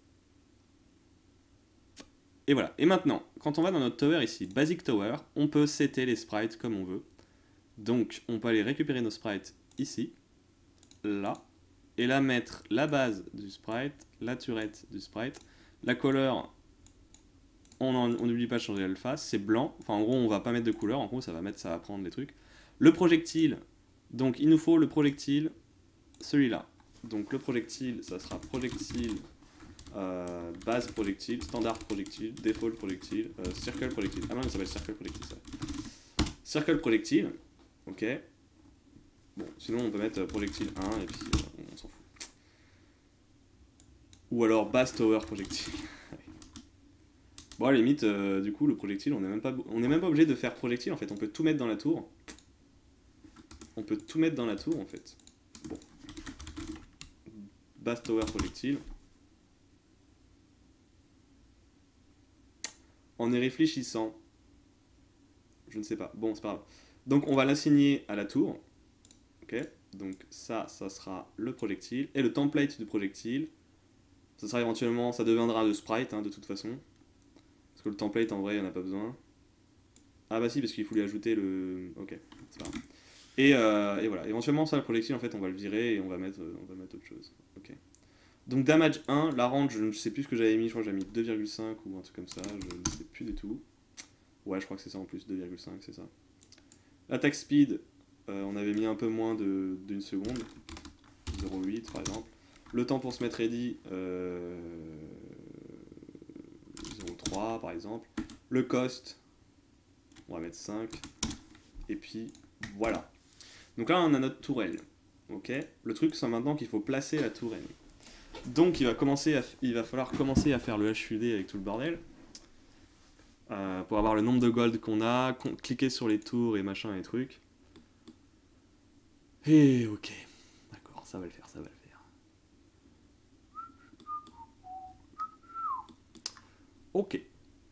Et voilà. Et maintenant, quand on va dans notre tower ici, Basic Tower, on peut setter les sprites comme on veut. Donc, on peut aller récupérer nos sprites ici, là, et là mettre la base du sprite, la turette du sprite, la couleur, on n'oublie pas de changer l'alpha, c'est blanc, enfin en gros on va pas mettre de couleur, en gros ça va mettre, ça va prendre les trucs. Le projectile, donc il nous faut le projectile, celui-là. Donc le projectile, ça sera projectile, euh, base projectile, standard projectile, default projectile, euh, circle projectile. Ah non, ça s'appelle circle projectile ça. Circle projectile, ok. Bon, sinon on peut mettre projectile un et puis euh, on s'en fout. Ou alors base tower projectile. Bon, à la limite, euh, du coup, le projectile, on n'est même pas, on n'est même pas obligé de faire projectile en fait. On peut tout mettre dans la tour. On peut tout mettre dans la tour en fait. Bon. Base tower projectile. En y réfléchissant, je ne sais pas. Bon, c'est pas grave. Donc, on va l'assigner à la tour. Ok. Donc, ça, ça sera le projectile. Et le template du projectile, ça sera éventuellement, ça deviendra le sprite hein, de toute façon. Parce que le template, en vrai, il n'y en a pas besoin. Ah bah si, parce qu'il faut lui ajouter le... Ok, c'est pas grave. Et, euh, et voilà, éventuellement, ça, le projectile, en fait, on va le virer et on va mettre, on va mettre autre chose. Ok. Donc damage un, la range, je ne sais plus ce que j'avais mis, je crois que j'avais mis deux virgule cinq ou un truc comme ça, je ne sais plus du tout. Ouais, je crois que c'est ça en plus, deux virgule cinq, c'est ça. Attack speed, euh, on avait mis un peu moins d'une seconde, zéro virgule huit par exemple. Le temps pour se mettre ready, euh, zéro virgule trois par exemple. Le cost, on va mettre cinq. Et puis voilà. Donc là on a notre tourelle. Ok. Le truc c'est maintenant qu'il faut placer la tourelle. Donc il va, commencer à, il va falloir commencer à faire le H U D avec tout le bordel. Euh, pour avoir le nombre de gold qu'on a, cliquer sur les tours et machin et trucs. Et ok. D'accord, ça va le faire, ça va le faire. Ok.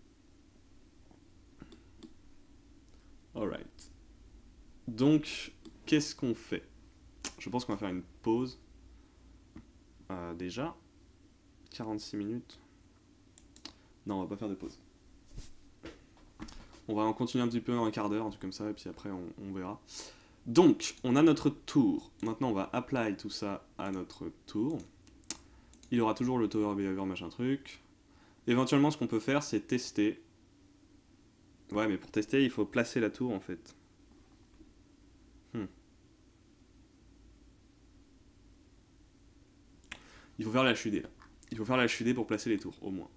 Alright. Donc, qu'est-ce qu'on fait? Je pense qu'on va faire une pause. Euh, déjà. quarante-six minutes. Non, on va pas faire de pause. On va en continuer un petit peu, un quart d'heure, un truc comme ça, et puis après on, on verra. Donc, on a notre tour. Maintenant, on va apply tout ça à notre tour. Il aura toujours le tower behavior, machin truc. Éventuellement, ce qu'on peut faire, c'est tester. Ouais, mais pour tester, il faut placer la tour, en fait. Hmm. Il faut faire la H U D, là. Il faut faire la H U D pour placer les tours, au moins.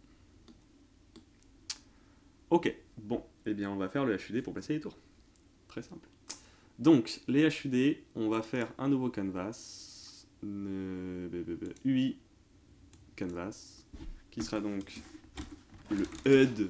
Ok, bon, eh bien on va faire le H U D pour placer les tours. Très simple. Donc, les H U D, on va faire un nouveau canvas, euh, U I canvas, qui sera donc le H U D.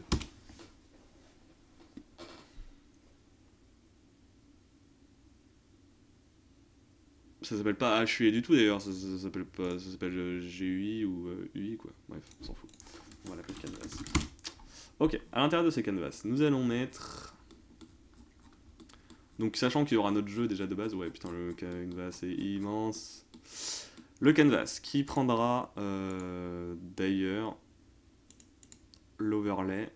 Ça s'appelle pas H U I du tout d'ailleurs, ça, ça s'appelle pas, ça s'appelle G U I ou euh, U I quoi. Bref, on s'en fout. On va l'appeler canvas. Ok, à l'intérieur de ces canvas, nous allons mettre. Donc, sachant qu'il y aura notre jeu déjà de base, ouais, putain, le canvas est immense. Le canvas qui prendra euh, d'ailleurs l'overlay.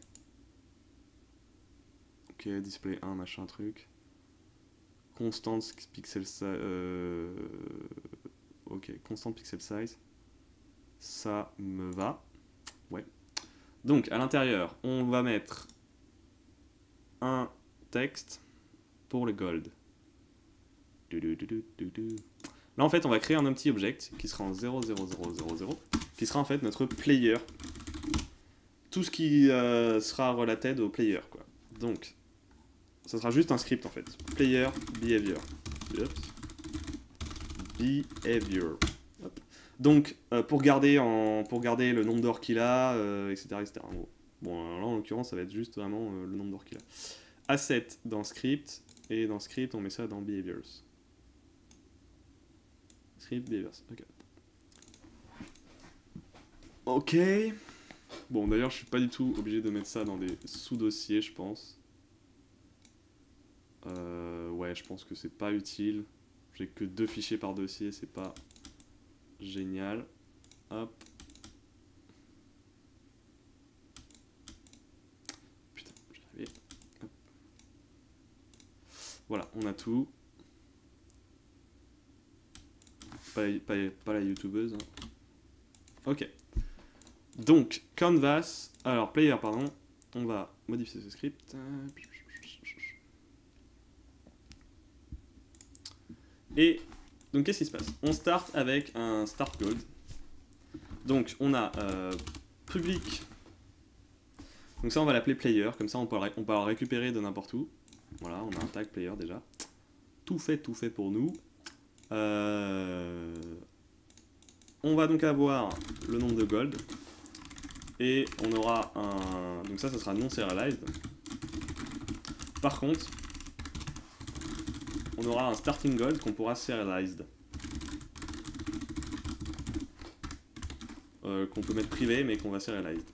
Ok, display un, machin truc. Constant pixel size. Euh, ok, constant pixel size. Ça me va. Ouais. Donc, à l'intérieur, on va mettre un texte pour le gold. Là, en fait, on va créer un empty object qui sera en zéro zéro zéro zéro zéro, qui sera en fait notre player. Tout ce qui euh, sera related au player, quoi. Donc, ça sera juste un script, en fait. Player behavior. Oops. Behavior. Hop. Donc, euh, pour, garder en, pour garder le nombre d'or qu'il a, euh, et cetera, et cetera. En gros. Bon, alors là, en l'occurrence, ça va être juste vraiment euh, le nombre d'or qu'il a. Asset dans script, et dans script, on met ça dans behaviors. Script behaviors, ok. Ok. Bon, d'ailleurs, je suis pas du tout obligé de mettre ça dans des sous-dossiers, je pense. Euh, ouais, je pense que c'est pas utile. J'ai que deux fichiers par dossier, c'est pas génial. Hop. Putain, j'y arrivé. Hop. Voilà, on a tout. Pas, pas, pas la youtubeuse. Hein. Ok. Donc, canvas, alors player, pardon, on va modifier ce script. Et donc, qu'est-ce qui se passe? On start avec un start gold. Donc, on a euh, public. Donc, ça, on va l'appeler player. Comme ça, on peut, on peut le récupérer de n'importe où. Voilà, on a un tag player déjà. Tout fait, tout fait pour nous. Euh... On va donc avoir le nombre de gold. Et on aura un... Donc ça, ça sera non serialized. Par contre, on aura un starting gold qu'on pourra serialized. Euh, qu'on peut mettre privé, mais qu'on va serialized.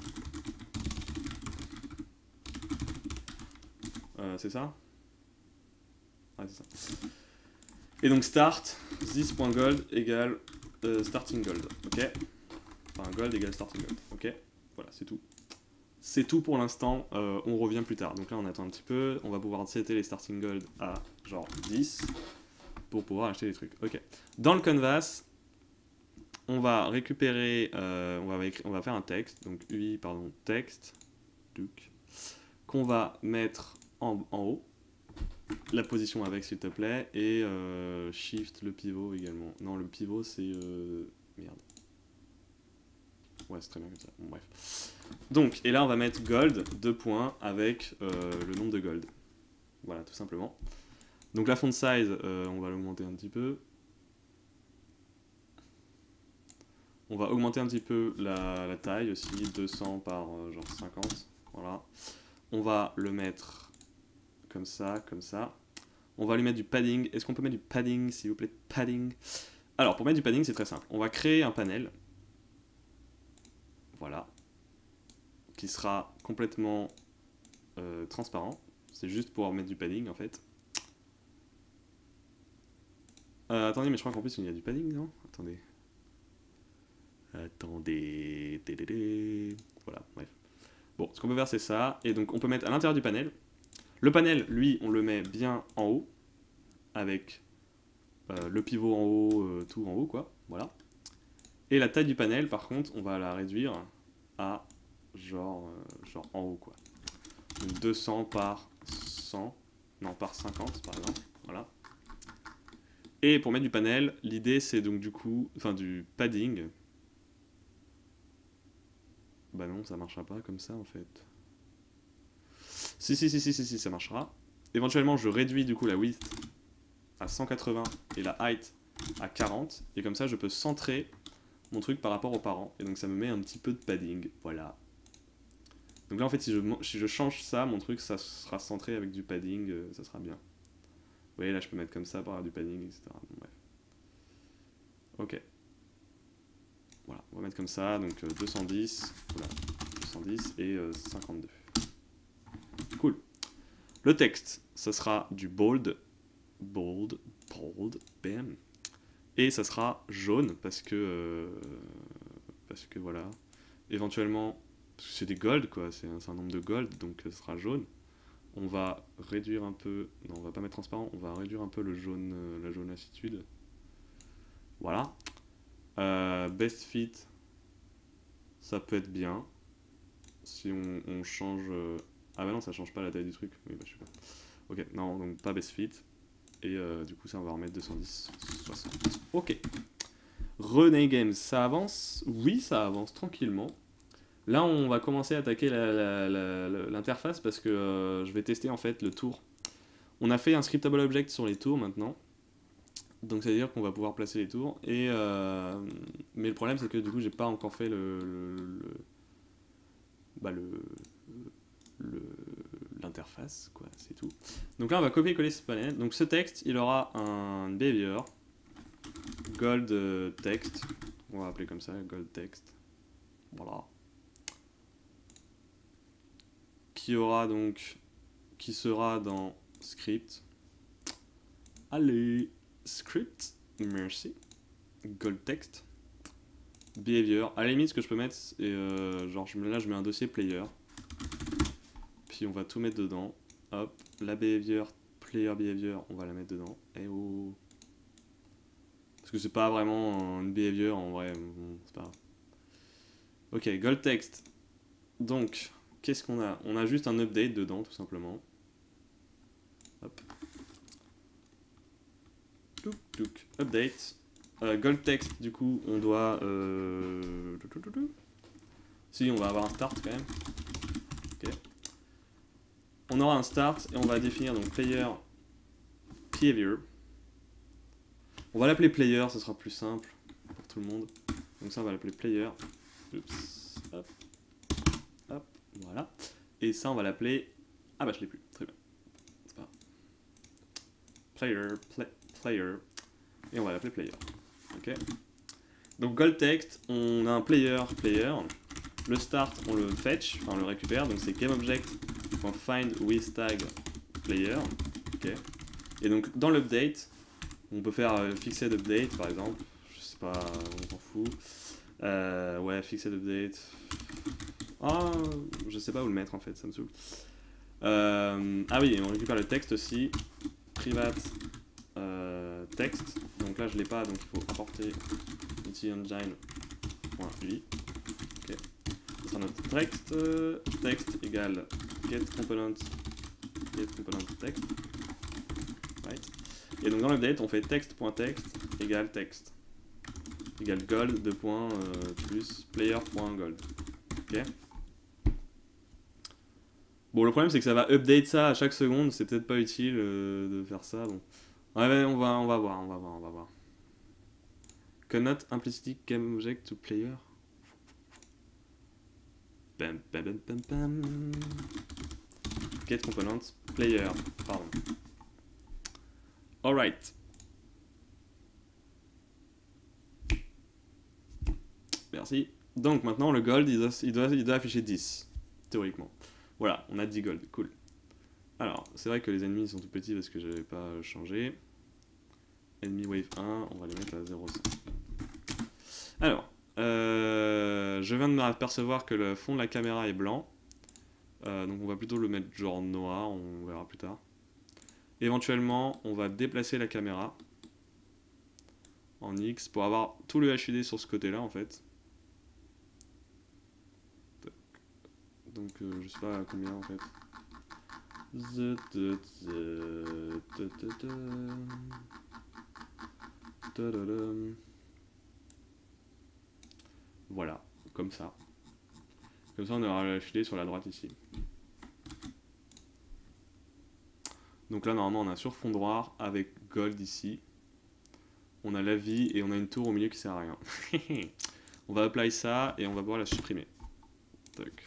Euh, c'est ça? Ouais, c'est ça. Et donc start, this.gold égale euh, starting gold. Ok? Enfin, gold égale starting gold. Ok? Voilà, c'est tout. C'est tout pour l'instant, euh, on revient plus tard. Donc là, on attend un petit peu. On va pouvoir setter les starting gold à genre dix pour pouvoir acheter des trucs. Ok. Dans le canvas, on va récupérer, euh, on, va écrire, on va faire un texte, donc U I, pardon, texte, qu'on va mettre en, en haut, la position avec s'il te plaît, et euh, shift le pivot également. Non, le pivot c'est... Euh, merde. Ouais, c'est très bien comme ça. Bon, bref. Donc, et là, on va mettre gold, deux points, avec euh, le nombre de gold. Voilà, tout simplement. Donc, la font size, euh, on va l'augmenter un petit peu. On va augmenter un petit peu la, la taille aussi, deux cents par euh, genre cinquante. Voilà. On va le mettre comme ça, comme ça. On va lui mettre du padding. Est-ce qu'on peut mettre du padding, s'il vous plaît? Padding. Alors, pour mettre du padding, c'est très simple. On va créer un panel. Voilà, qui sera complètement euh, transparent. C'est juste pour mettre du padding en fait. Euh, attendez, mais je crois qu'en plus il y a du padding, non? Attendez. Attendez. Tédédé. Voilà, bref. Bon, ce qu'on peut faire c'est ça. Et donc on peut mettre à l'intérieur du panel. Le panel, lui, on le met bien en haut. Avec euh, le pivot en haut, euh, tout en haut quoi. Voilà. Et la taille du panel, par contre, on va la réduire à genre, euh, genre en haut, quoi. Donc deux cents par cent, non, par cinquante, par exemple. Voilà. Et pour mettre du panel, l'idée, c'est donc du coup, enfin du padding. Bah non, ça marchera pas comme ça, en fait. Si, si, si, si, si, si, ça marchera. Éventuellement, je réduis du coup la width à cent quatre-vingts et la height à quarante. Et comme ça, je peux centrer mon truc par rapport aux parents, et donc ça me met un petit peu de padding, voilà. Donc là en fait si je, si je change ça, mon truc ça sera centré avec du padding, euh, ça sera bien. Vous voyez là je peux mettre comme ça par avoir du padding, et cetera. Bon, bref. Ok. Voilà, on va mettre comme ça, donc euh, deux cent dix, voilà, deux cent dix et euh, cinquante-deux. Cool. Le texte, ça sera du bold, bold, bold, bam. Et ça sera jaune parce que euh, parce que voilà, éventuellement parce que c'est des gold quoi, c'est un, un nombre de gold donc ça sera jaune. On va réduire un peu, non on va pas mettre transparent, on va réduire un peu le jaune, euh, la jaune lassitude. Voilà. Euh, best fit, ça peut être bien si on, on change. Euh... Ah bah non ça change pas la taille du truc. Oui bah je sais pas. Ok non donc pas best fit. Et euh, du coup ça on va remettre deux cent dix, soixante. Ok. René Games, ça avance? Oui, ça avance tranquillement. Là on va commencer à attaquer l'interface parce que euh, je vais tester en fait le tour. On a fait un scriptable object sur les tours maintenant. Donc ça veut dire qu'on va pouvoir placer les tours. Et, euh, mais le problème c'est que du coup j'ai pas encore fait le... le, le bah le... le l'interface quoi, c'est tout. Donc là on va copier-coller ce panel. Donc ce texte il aura un behavior gold text, on va appeler comme ça gold text, voilà, qui aura donc qui sera dans script, allez script, merci, gold text behavior. À la limite ce que je peux mettre c'est euh, genre je me, là je mets un dossier player. Puis on va tout mettre dedans. Hop, la behavior, player behavior, on va la mettre dedans. Et oh. Parce que c'est pas vraiment une behavior en vrai, bon, c'est pas grave. Ok, gold text. Donc, qu'est-ce qu'on a? On a juste un update dedans, tout simplement. Hop. Touk, touk. Update. Euh, gold text, du coup, on doit... Euh... Si, on va avoir un start quand même. Ok. On aura un start et on va définir donc player behavior. On va l'appeler player, ce sera plus simple pour tout le monde. Donc ça on va l'appeler player. Oups. Hop. Hop. Voilà. Et ça on va l'appeler... Ah bah je l'ai plus. Très bien. C'est pas grave. Player. Play, player. Et on va l'appeler player. Ok. Donc gold text, on a un player player. Le start on le fetch, enfin on le récupère. Donc c'est gameObject.find with tag player. Ok. Et donc dans l'update, on peut faire euh, fixed update par exemple. Je sais pas, on s'en fout. Euh, ouais, fixed update. Ah, je sais pas où le mettre en fait, ça me saoule. Euh, ah oui, on récupère le texte aussi. Private euh, text. Donc là je l'ai pas, donc il faut importer Unity Engine.ui. Ok. Ce sera notre text. Euh, text égale get component, get component text. Right. Et donc dans l'update, on fait text.text égale text. Égale gold, deux points, euh, plus player.gold. Ok. Bon, le problème c'est que ça va update ça à chaque seconde, c'est peut-être pas utile euh, de faire ça. Bon. Ouais, ouais, on va, on va voir, on va voir, on va voir. Cannot implicitly game object to player. Bam, bam, bam, bam, bam. Get component player, pardon. Alright. Merci. Donc maintenant le gold il doit, il doit, il doit afficher dix, théoriquement. Voilà, on a dix gold, cool. Alors, c'est vrai que les ennemis sont tout petits parce que j'avais pas changé. Enemy wave un, on va les mettre à zéro virgule cinq. Alors, euh, je viens de m'apercevoir que le fond de la caméra est blanc. Euh, donc on va plutôt le mettre genre noir, on verra plus tard. Éventuellement, on va déplacer la caméra en X pour avoir tout le H U D sur ce côté-là en fait. Donc euh, je sais pas combien en fait. Voilà, comme ça. Comme ça on aura le H U D sur la droite ici. Donc là normalement on a sur fond noir avec gold ici. On a la vie et on a une tour au milieu qui sert à rien. On va apply ça et on va pouvoir la supprimer. Tac.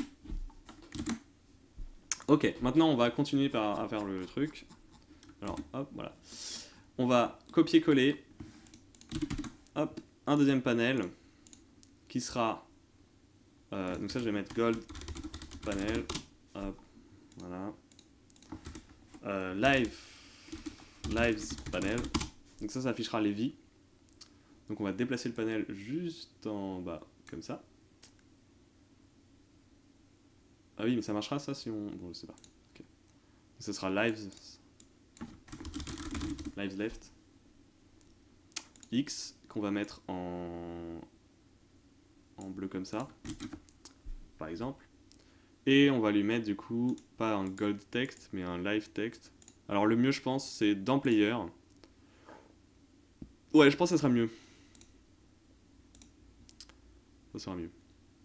Ok, maintenant on va continuer par, à faire le truc. Alors hop, voilà. On va copier-coller. Hop, un deuxième panel qui sera. Euh, donc ça je vais mettre gold panel. Hop, voilà. Euh, live. Lives panel. Donc ça, ça affichera les vies. Donc on va déplacer le panel juste en bas, comme ça. Ah oui, mais ça marchera ça si on... Bon, je sais pas. Okay. Donc ça sera lives. Lives left. X, qu'on va mettre en... en bleu comme ça. Par exemple. Et on va lui mettre du coup, pas un gold text, mais un live text. Alors le mieux, je pense, c'est dans player. Ouais, je pense que ça sera mieux. Ça sera mieux.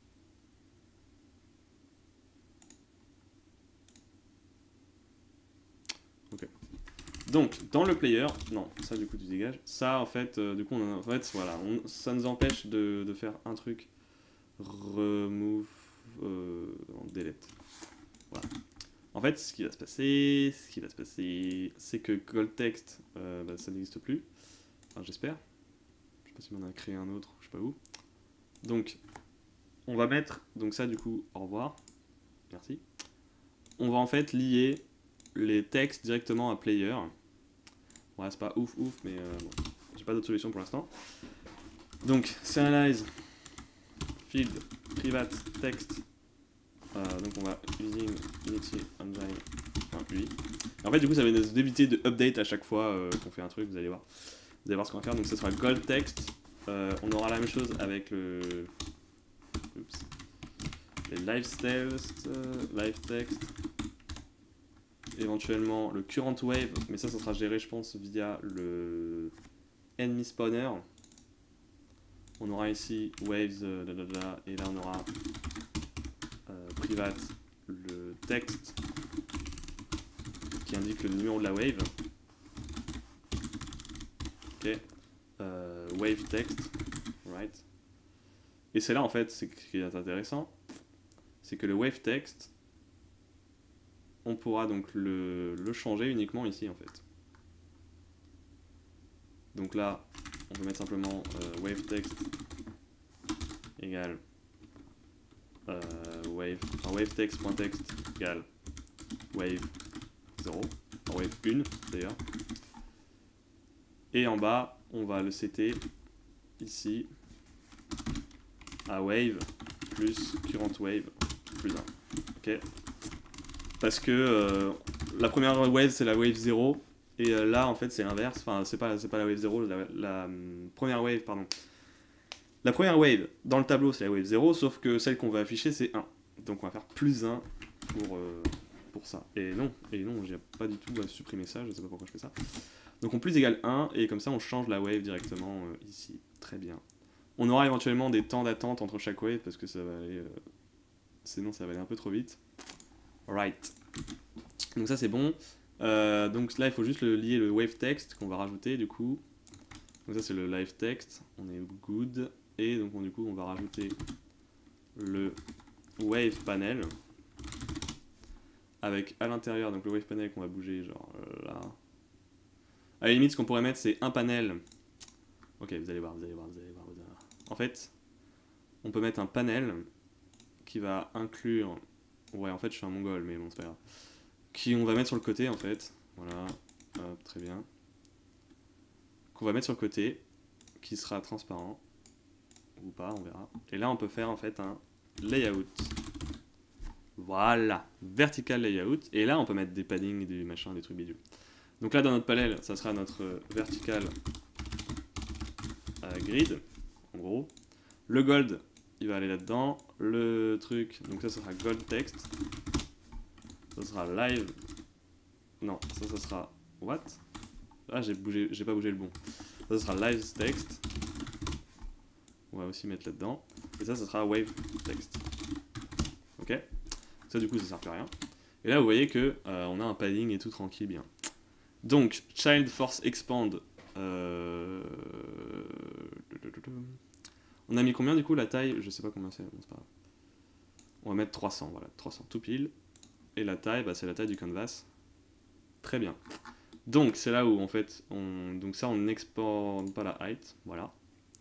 Ok. Donc, dans le player, non, ça du coup tu dégages. Ça, en fait, euh, du coup, on a, en fait, voilà, on, ça nous empêche de, de faire un truc. Remove, euh, delete. Voilà. En fait, ce qui va se passer, ce qui va se passer, c'est que gold text, euh, bah, ça n'existe plus. Enfin, j'espère. Je sais pas si on en a créé un autre, je sais pas où. Donc, on va mettre, donc ça du coup, au revoir. Merci. On va en fait lier les textes directement à player. Bon, c'est pas ouf ouf, mais euh, bon, j'ai pas d'autre solution pour l'instant. Donc, serialize, field, private, text. Euh, donc on va using Unity Engine.ui. En fait, du coup, ça va nous éviter de update à chaque fois euh, qu'on fait un truc, vous allez voir. Vous allez voir ce qu'on va faire. Donc, ça sera gold text. Euh, on aura la même chose avec le. Oups. Les live text, euh, live text. Éventuellement le current wave, mais ça, ça sera géré, je pense, via le enemy spawner. On aura ici waves, euh, da, da, da, et là on aura euh, private le texte qui indique le numéro de la wave. Ok. Euh, wave text, right. Et c'est là en fait, c'est ce qui est intéressant, c'est que le wave text, on pourra donc le, le changer uniquement ici en fait. Donc là, on peut mettre simplement euh, wave text égale euh, wave, enfin wave text.text égale wave zéro, enfin wave un d'ailleurs. Et en bas, on va le setter ici à wave plus current wave plus un. Ok. Parce que euh, la première wave c'est la wave zéro et euh, là en fait c'est l'inverse, enfin c'est pas, c'est pas la wave zéro, la, la um, première wave pardon La première wave dans le tableau c'est la wave zéro, sauf que celle qu'on va afficher c'est un. Donc on va faire plus un pour, euh, pour ça. Et non, et non, j'ai pas du tout à supprimer ça, je sais pas pourquoi je fais ça. Donc on plus égale un, et comme ça on change la wave directement euh, ici. Très bien. On aura éventuellement des temps d'attente entre chaque wave, parce que ça va aller... Euh, sinon ça va aller un peu trop vite. Right. Donc ça c'est bon. Euh, donc là il faut juste le lier le wave text qu'on va rajouter du coup. Donc ça c'est le live text, on est good. Et donc on, du coup on va rajouter le wave panel. Avec à l'intérieur, donc le wave panel qu'on va bouger genre euh, là. À la limite ce qu'on pourrait mettre c'est un panel. Ok, vous allez voir, vous allez voir, vous allez voir, vous allez voir. En fait, on peut mettre un panel qui va inclure... Ouais, en fait je suis un mongol, mais bon c'est pas grave. Qui on va mettre sur le côté en fait. Voilà, hop, très bien. Qu'on va mettre sur le côté, qui sera transparent. Ou pas, on verra. Et là on peut faire en fait un layout. Voilà, vertical layout. Et là on peut mettre des paddings, des machins, des trucs bidules. Donc là dans notre panel, ça sera notre vertical euh, grid, en gros. Le gold, il va aller là-dedans. Le truc, donc ça, ça sera gold text. Ça sera live. Non, ça, ça sera what? Ah, j'ai bougé, j'ai pas bougé le bon. Ça, ça sera live text. On va aussi mettre là-dedans. Et ça, ça sera wave text. Ok? Ça, du coup, ça sert plus à rien. Et là, vous voyez que euh, on a un padding et tout tranquille, bien. Donc, child force expand. Euh... On a mis combien du coup la taille? Je sais pas combien c'est, bon, c'est pas grave. On va mettre trois cents, voilà, trois cents tout pile. Et la taille, bah, c'est la taille du canvas. Très bien. Donc c'est là où en fait, on... donc ça on n'exporte pas la height, voilà.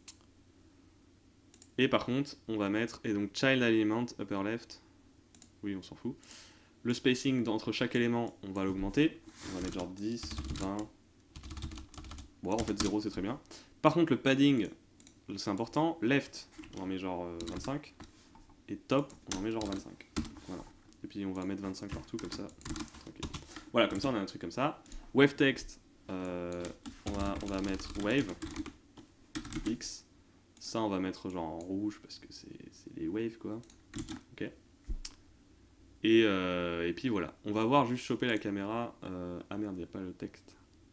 Et par contre, on va mettre, et donc child element upper left, oui on s'en fout. Le spacing entre chaque élément, on va l'augmenter. On va mettre genre dix, vingt. Bon, en fait zéro c'est très bien. Par contre le padding, c'est important. Left, on en met genre euh, vingt-cinq. Et top, on en met genre vingt-cinq. Voilà. Et puis on va mettre vingt-cinq partout comme ça. Tranquille. Voilà, comme ça on a un truc comme ça. Wave text, euh, on, va, on va mettre wave. X. Ça on va mettre genre en rouge parce que c'est les waves quoi. Ok. Et, euh, et puis voilà. On va voir juste choper la caméra. Euh, ah merde, il n'y a pas le texte.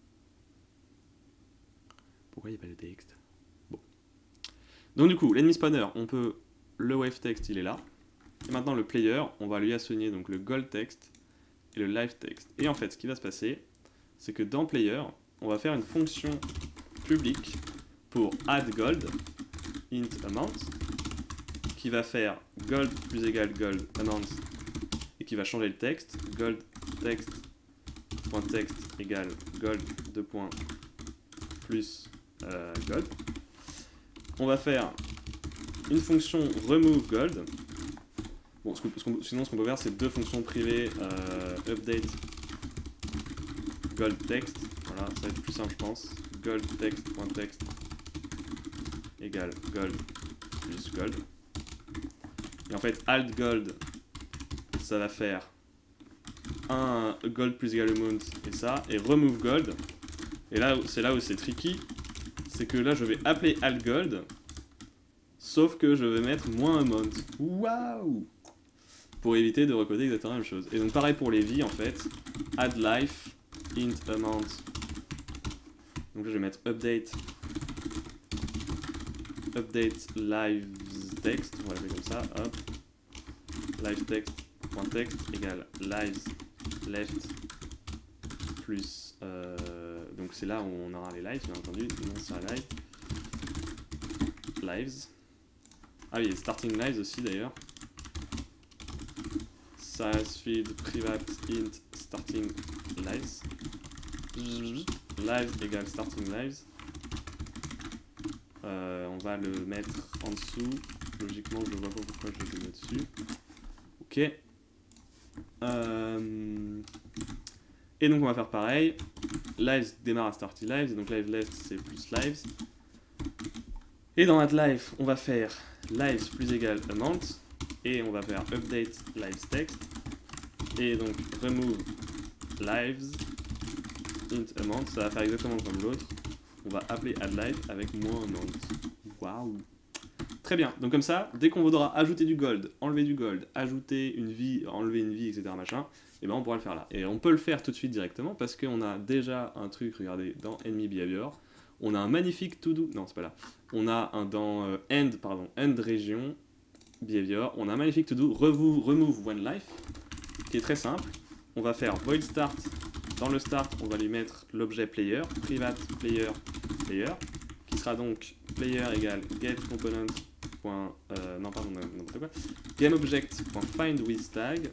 Pourquoi il n'y a pas le texte? Bon. Donc du coup, l'enemy spawner, on peut... Le wave text, il est là. Et maintenant, le player, on va lui assigner donc le gold text et le live text. Et en fait, ce qui va se passer, c'est que dans player, on va faire une fonction publique pour add gold int amount qui va faire gold plus égal gold amount et qui va changer le texte. Gold text point text égale gold deux points plus euh, gold. On va faire une fonction remove gold. Bon, ce que, ce qu'on, sinon ce qu'on peut faire c'est deux fonctions privées euh, update gold text. Voilà, ça va être plus simple je pense. Gold text.text égale gold plus gold. Et en fait alt gold ça va faire un gold plus égal amount et ça, et remove gold. Et là c'est là où c'est tricky, c'est que là je vais appeler alt gold. Sauf que je vais mettre moins amount. Waouh! Pour éviter de recoder exactement la même chose. Et donc pareil pour les vies en fait. Add life int amount. Donc là je vais mettre update. Update live text. On va l'appeler comme ça. Hop. Live text.text égale lives left plus. Euh, donc c'est là où on aura les lives bien entendu. Non c'est un live. Lives. Ah oui, starting lives aussi d'ailleurs. Size field private int starting lives. Lives égale starting lives. Euh, on va le mettre en dessous. Logiquement, je ne vois pas pourquoi je vais le mettre dessus. Ok. Euh... Et donc on va faire pareil. Lives démarre à starting lives. Et donc live left c'est plus lives. Et dans add live, on va faire lives plus égal amount. Et on va faire update lives text. Et donc remove lives int amount. Ça va faire exactement comme l'autre. On va appeler add live avec moins amount. Waouh! Très bien, donc comme ça, dès qu'on voudra ajouter du gold, enlever du gold, ajouter une vie, enlever une vie, et cetera machin, et ben on pourra le faire là. Et on peut le faire tout de suite directement parce qu'on a déjà un truc, regardez, dans Enemy Behavior, on a un magnifique to do, non c'est pas là, on a un dans euh, End, pardon, End Region Behavior, on a un magnifique to do, remove, remove one life, qui est très simple. On va faire void start, dans le start on va lui mettre l'objet player, private player, player, qui sera donc player égale get component. Euh, non pardon, n'importe quoi. GameObject.find with tag.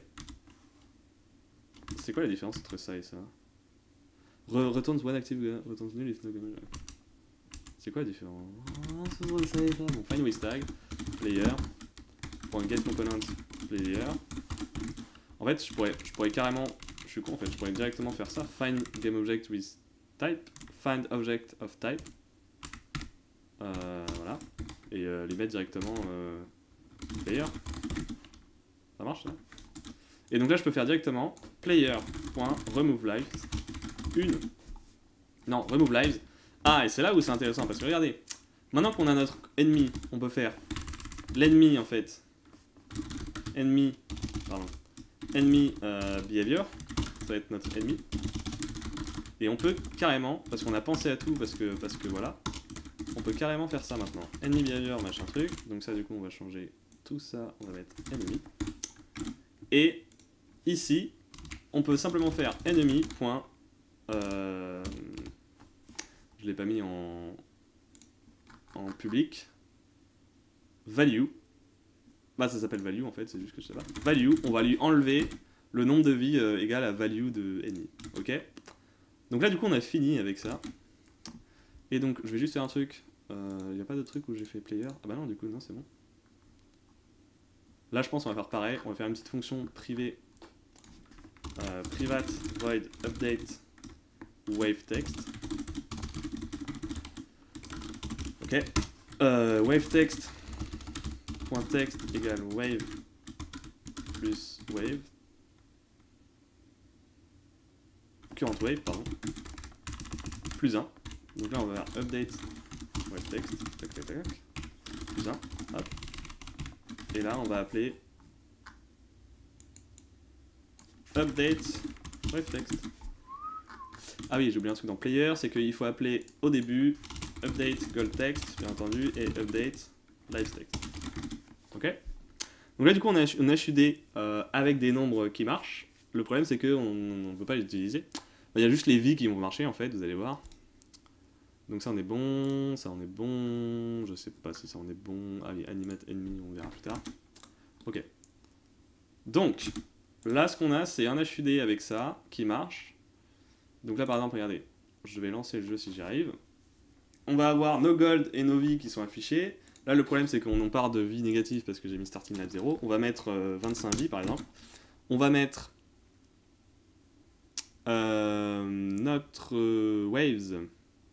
C'est quoi la différence entre ça et ça? Re returns one active, returns null if no game. C'est quoi la différence? Oh, ça, ça, ça. Bon, find with tag, player, .get component, player. En fait, je pourrais, je pourrais carrément, je suis con en fait, je pourrais directement faire ça. Find GameObject with type, find object of type. Euh, voilà. Et euh, les mettre directement euh, player. Ça marche ça? Et donc là je peux faire directement player.remove lives une. Non, remove lives. Ah, et c'est là où c'est intéressant parce que regardez, maintenant qu'on a notre ennemi, on peut faire l'ennemi en fait. Ennemi, pardon. Ennemi euh, behavior, ça va être notre ennemi. Et on peut carrément, parce qu'on a pensé à tout, parce que, parce que voilà. On peut carrément faire ça maintenant. Enemy behavior, machin truc. Donc ça, du coup, on va changer tout ça. On va mettre enemy. Et ici, on peut simplement faire enemy. Euh, je l'ai pas mis en, en public. Value. Bah, ça s'appelle value en fait, c'est juste que je sais pas. Value, on va lui enlever le nombre de vies euh, égal à value de enemy. Ok? Donc là, du coup, on a fini avec ça. Et donc, je vais juste faire un truc. Il euh, n'y a pas de truc où j'ai fait player. Ah bah non, du coup, non, c'est bon. Là, je pense qu'on va faire pareil. On va faire une petite fonction privée. Euh, private void update wave text. Ok. Euh, wave text. Point text égale wave plus wave. Current wave, pardon. Plus un. Donc là, on va faire update wave text. Tac, tac, tac. Plus un. Hop. Et là, on va appeler update wave text. Ah oui, j'ai oublié un truc dans player, c'est qu'il faut appeler au début update gold text, bien entendu, et update live text. Ok? Donc là, du coup, on a un H U D euh, avec des nombres qui marchent. Le problème, c'est qu'on ne peut pas les utiliser. Il y a juste les vies qui vont marcher, en fait, vous allez voir. Donc ça, on est bon. Ça, on est bon. Je sais pas si ça, on est bon. Ah oui, animate enemy, on verra plus tard. Ok. Donc, là, ce qu'on a, c'est un H U D avec ça qui marche. Donc là, par exemple, regardez. Je vais lancer le jeu si j'y arrive. On va avoir nos gold et nos vies qui sont affichés. Là, le problème, c'est qu'on part de vie négative parce que j'ai mis starting at zéro. On va mettre euh, vingt-cinq vies, par exemple. On va mettre euh, notre euh, waves.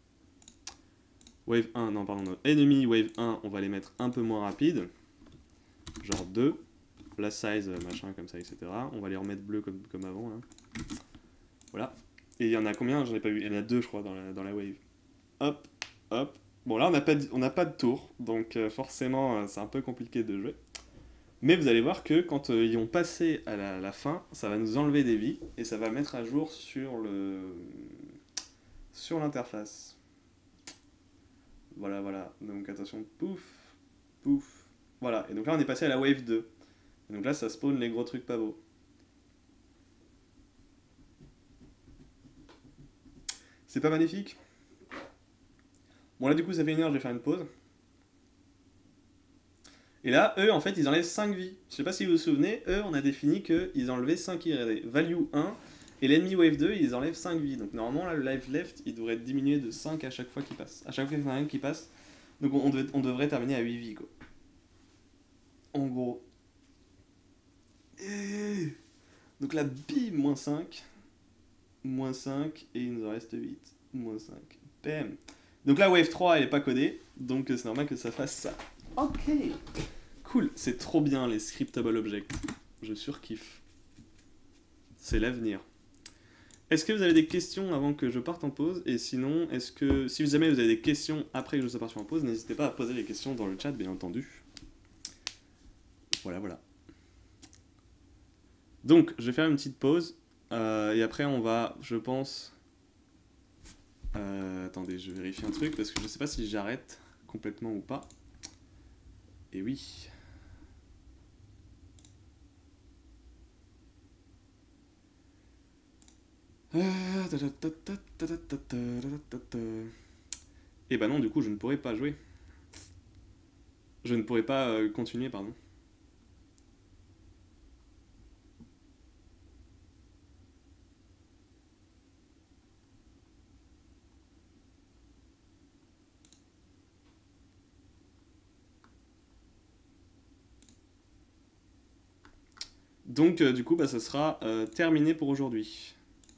Wave un, non, pardon, notre enemy wave un, on va les mettre un peu moins rapides. Genre deux. La size, machin, comme ça, et cetera. On va les remettre bleus comme, comme avant. Hein. Voilà. Et il y en a combien? J'en ai pas vu. Il y en a deux, je crois, dans la, dans la wave. Hop, hop. Bon, là, on n'a pas, de, pas de tour, donc euh, forcément, euh, c'est un peu compliqué de jouer. Mais vous allez voir que quand euh, ils vont passer à la, la fin, ça va nous enlever des vies, et ça va mettre à jour sur le sur l'interface. Voilà, voilà. Donc, attention, pouf, pouf. Voilà, et donc là, on est passé à la wave deux. Et donc là, ça spawn les gros trucs pas beaux. C'est pas magnifique? Bon là du coup ça fait une heure, je vais faire une pause. Et là, eux en fait ils enlèvent cinq vies. Je sais pas si vous vous souvenez, eux on a défini qu'ils enlevaient cinq I R D. Value un, et l'ennemi wave deux ils enlèvent cinq vies. Donc normalement là le life left il devrait diminuer de cinq à chaque fois qu'il passe. À chaque fois qu'il y en a un qui passe. Donc on, devait, on devrait terminer à huit vies quoi. En gros. Et... Donc là bim, moins cinq. Moins cinq et il nous en reste huit. Moins cinq. Bam. Donc là, Wave trois, elle est pas codée, donc c'est normal que ça fasse ça. Ok. Cool, c'est trop bien les scriptable objects. Je surkiffe. C'est l'avenir. Est-ce que vous avez des questions avant que je parte en pause? Et sinon, est-ce que si jamais vous avez des questions après que je sois parti en pause, n'hésitez pas à poser les questions dans le chat, bien entendu. Voilà, voilà. Donc, je vais faire une petite pause. Euh, et après, on va, je pense... Euh, attendez, je vérifie un truc, parce que je sais pas si j'arrête complètement ou pas. Et oui. Et bah non, du coup, je ne pourrai pas jouer. Je ne pourrai pas euh, continuer, pardon. Donc, euh, du coup, bah, ça sera euh, terminé pour aujourd'hui.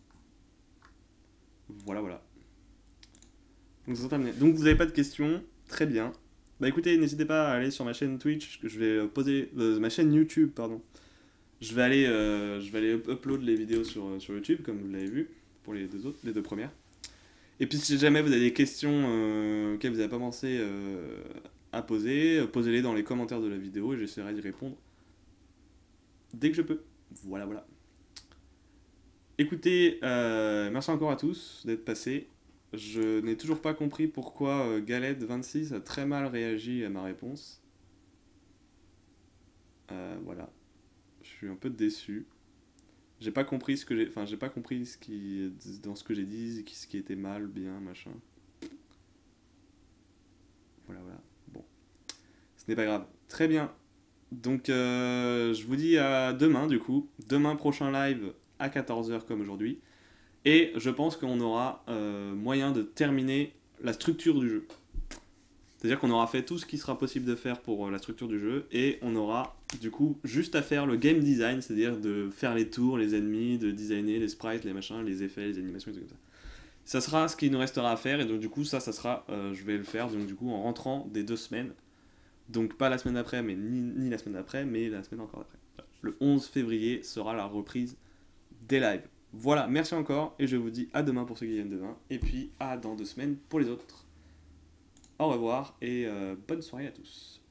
Voilà, voilà. Donc, ça sera terminé. Donc, vous n'avez pas de questions. Très bien. Bah écoutez, n'hésitez pas à aller sur ma chaîne Twitch, que je vais euh, poser... Euh, ma chaîne YouTube, pardon. Je vais aller, euh, je vais aller up- upload les vidéos sur, euh, sur YouTube, comme vous l'avez vu, pour les deux autres, les deux premières. Et puis, si jamais vous avez des questions euh, auxquelles vous n'avez pas pensé euh, à poser, euh, posez-les dans les commentaires de la vidéo et j'essaierai d'y répondre dès que je peux. Voilà, voilà. Écoutez, euh, merci encore à tous d'être passés. Je n'ai toujours pas compris pourquoi euh, Galette vingt-six a très mal réagi à ma réponse. Euh, voilà. Je suis un peu déçu. J'ai pas compris ce que j'ai... Enfin, j'ai pas compris ce qui... dans ce que j'ai dit, ce qui était mal, bien, machin. Voilà, voilà. Bon. Ce n'est pas grave. Très bien. Donc, euh, je vous dis à demain, du coup. Demain, prochain live à quatorze heures comme aujourd'hui. Et je pense qu'on aura euh, moyen de terminer la structure du jeu. C'est-à-dire qu'on aura fait tout ce qui sera possible de faire pour euh, la structure du jeu. Et on aura, du coup, juste à faire le game design. C'est-à-dire de faire les tours, les ennemis, de designer les sprites, les machins, les effets, les animations, et tout comme ça. Ça sera ce qu'il nous restera à faire. Et donc, du coup, ça, ça sera... Euh, je vais le faire, donc, du coup, en rentrant des deux semaines. Donc pas la semaine d'après, mais ni, ni la semaine d'après, mais la semaine encore d'après. Le onze février sera la reprise des lives. Voilà, merci encore, et je vous dis à demain pour ceux qui viennent demain, et puis à dans deux semaines pour les autres. Au revoir, et euh, bonne soirée à tous.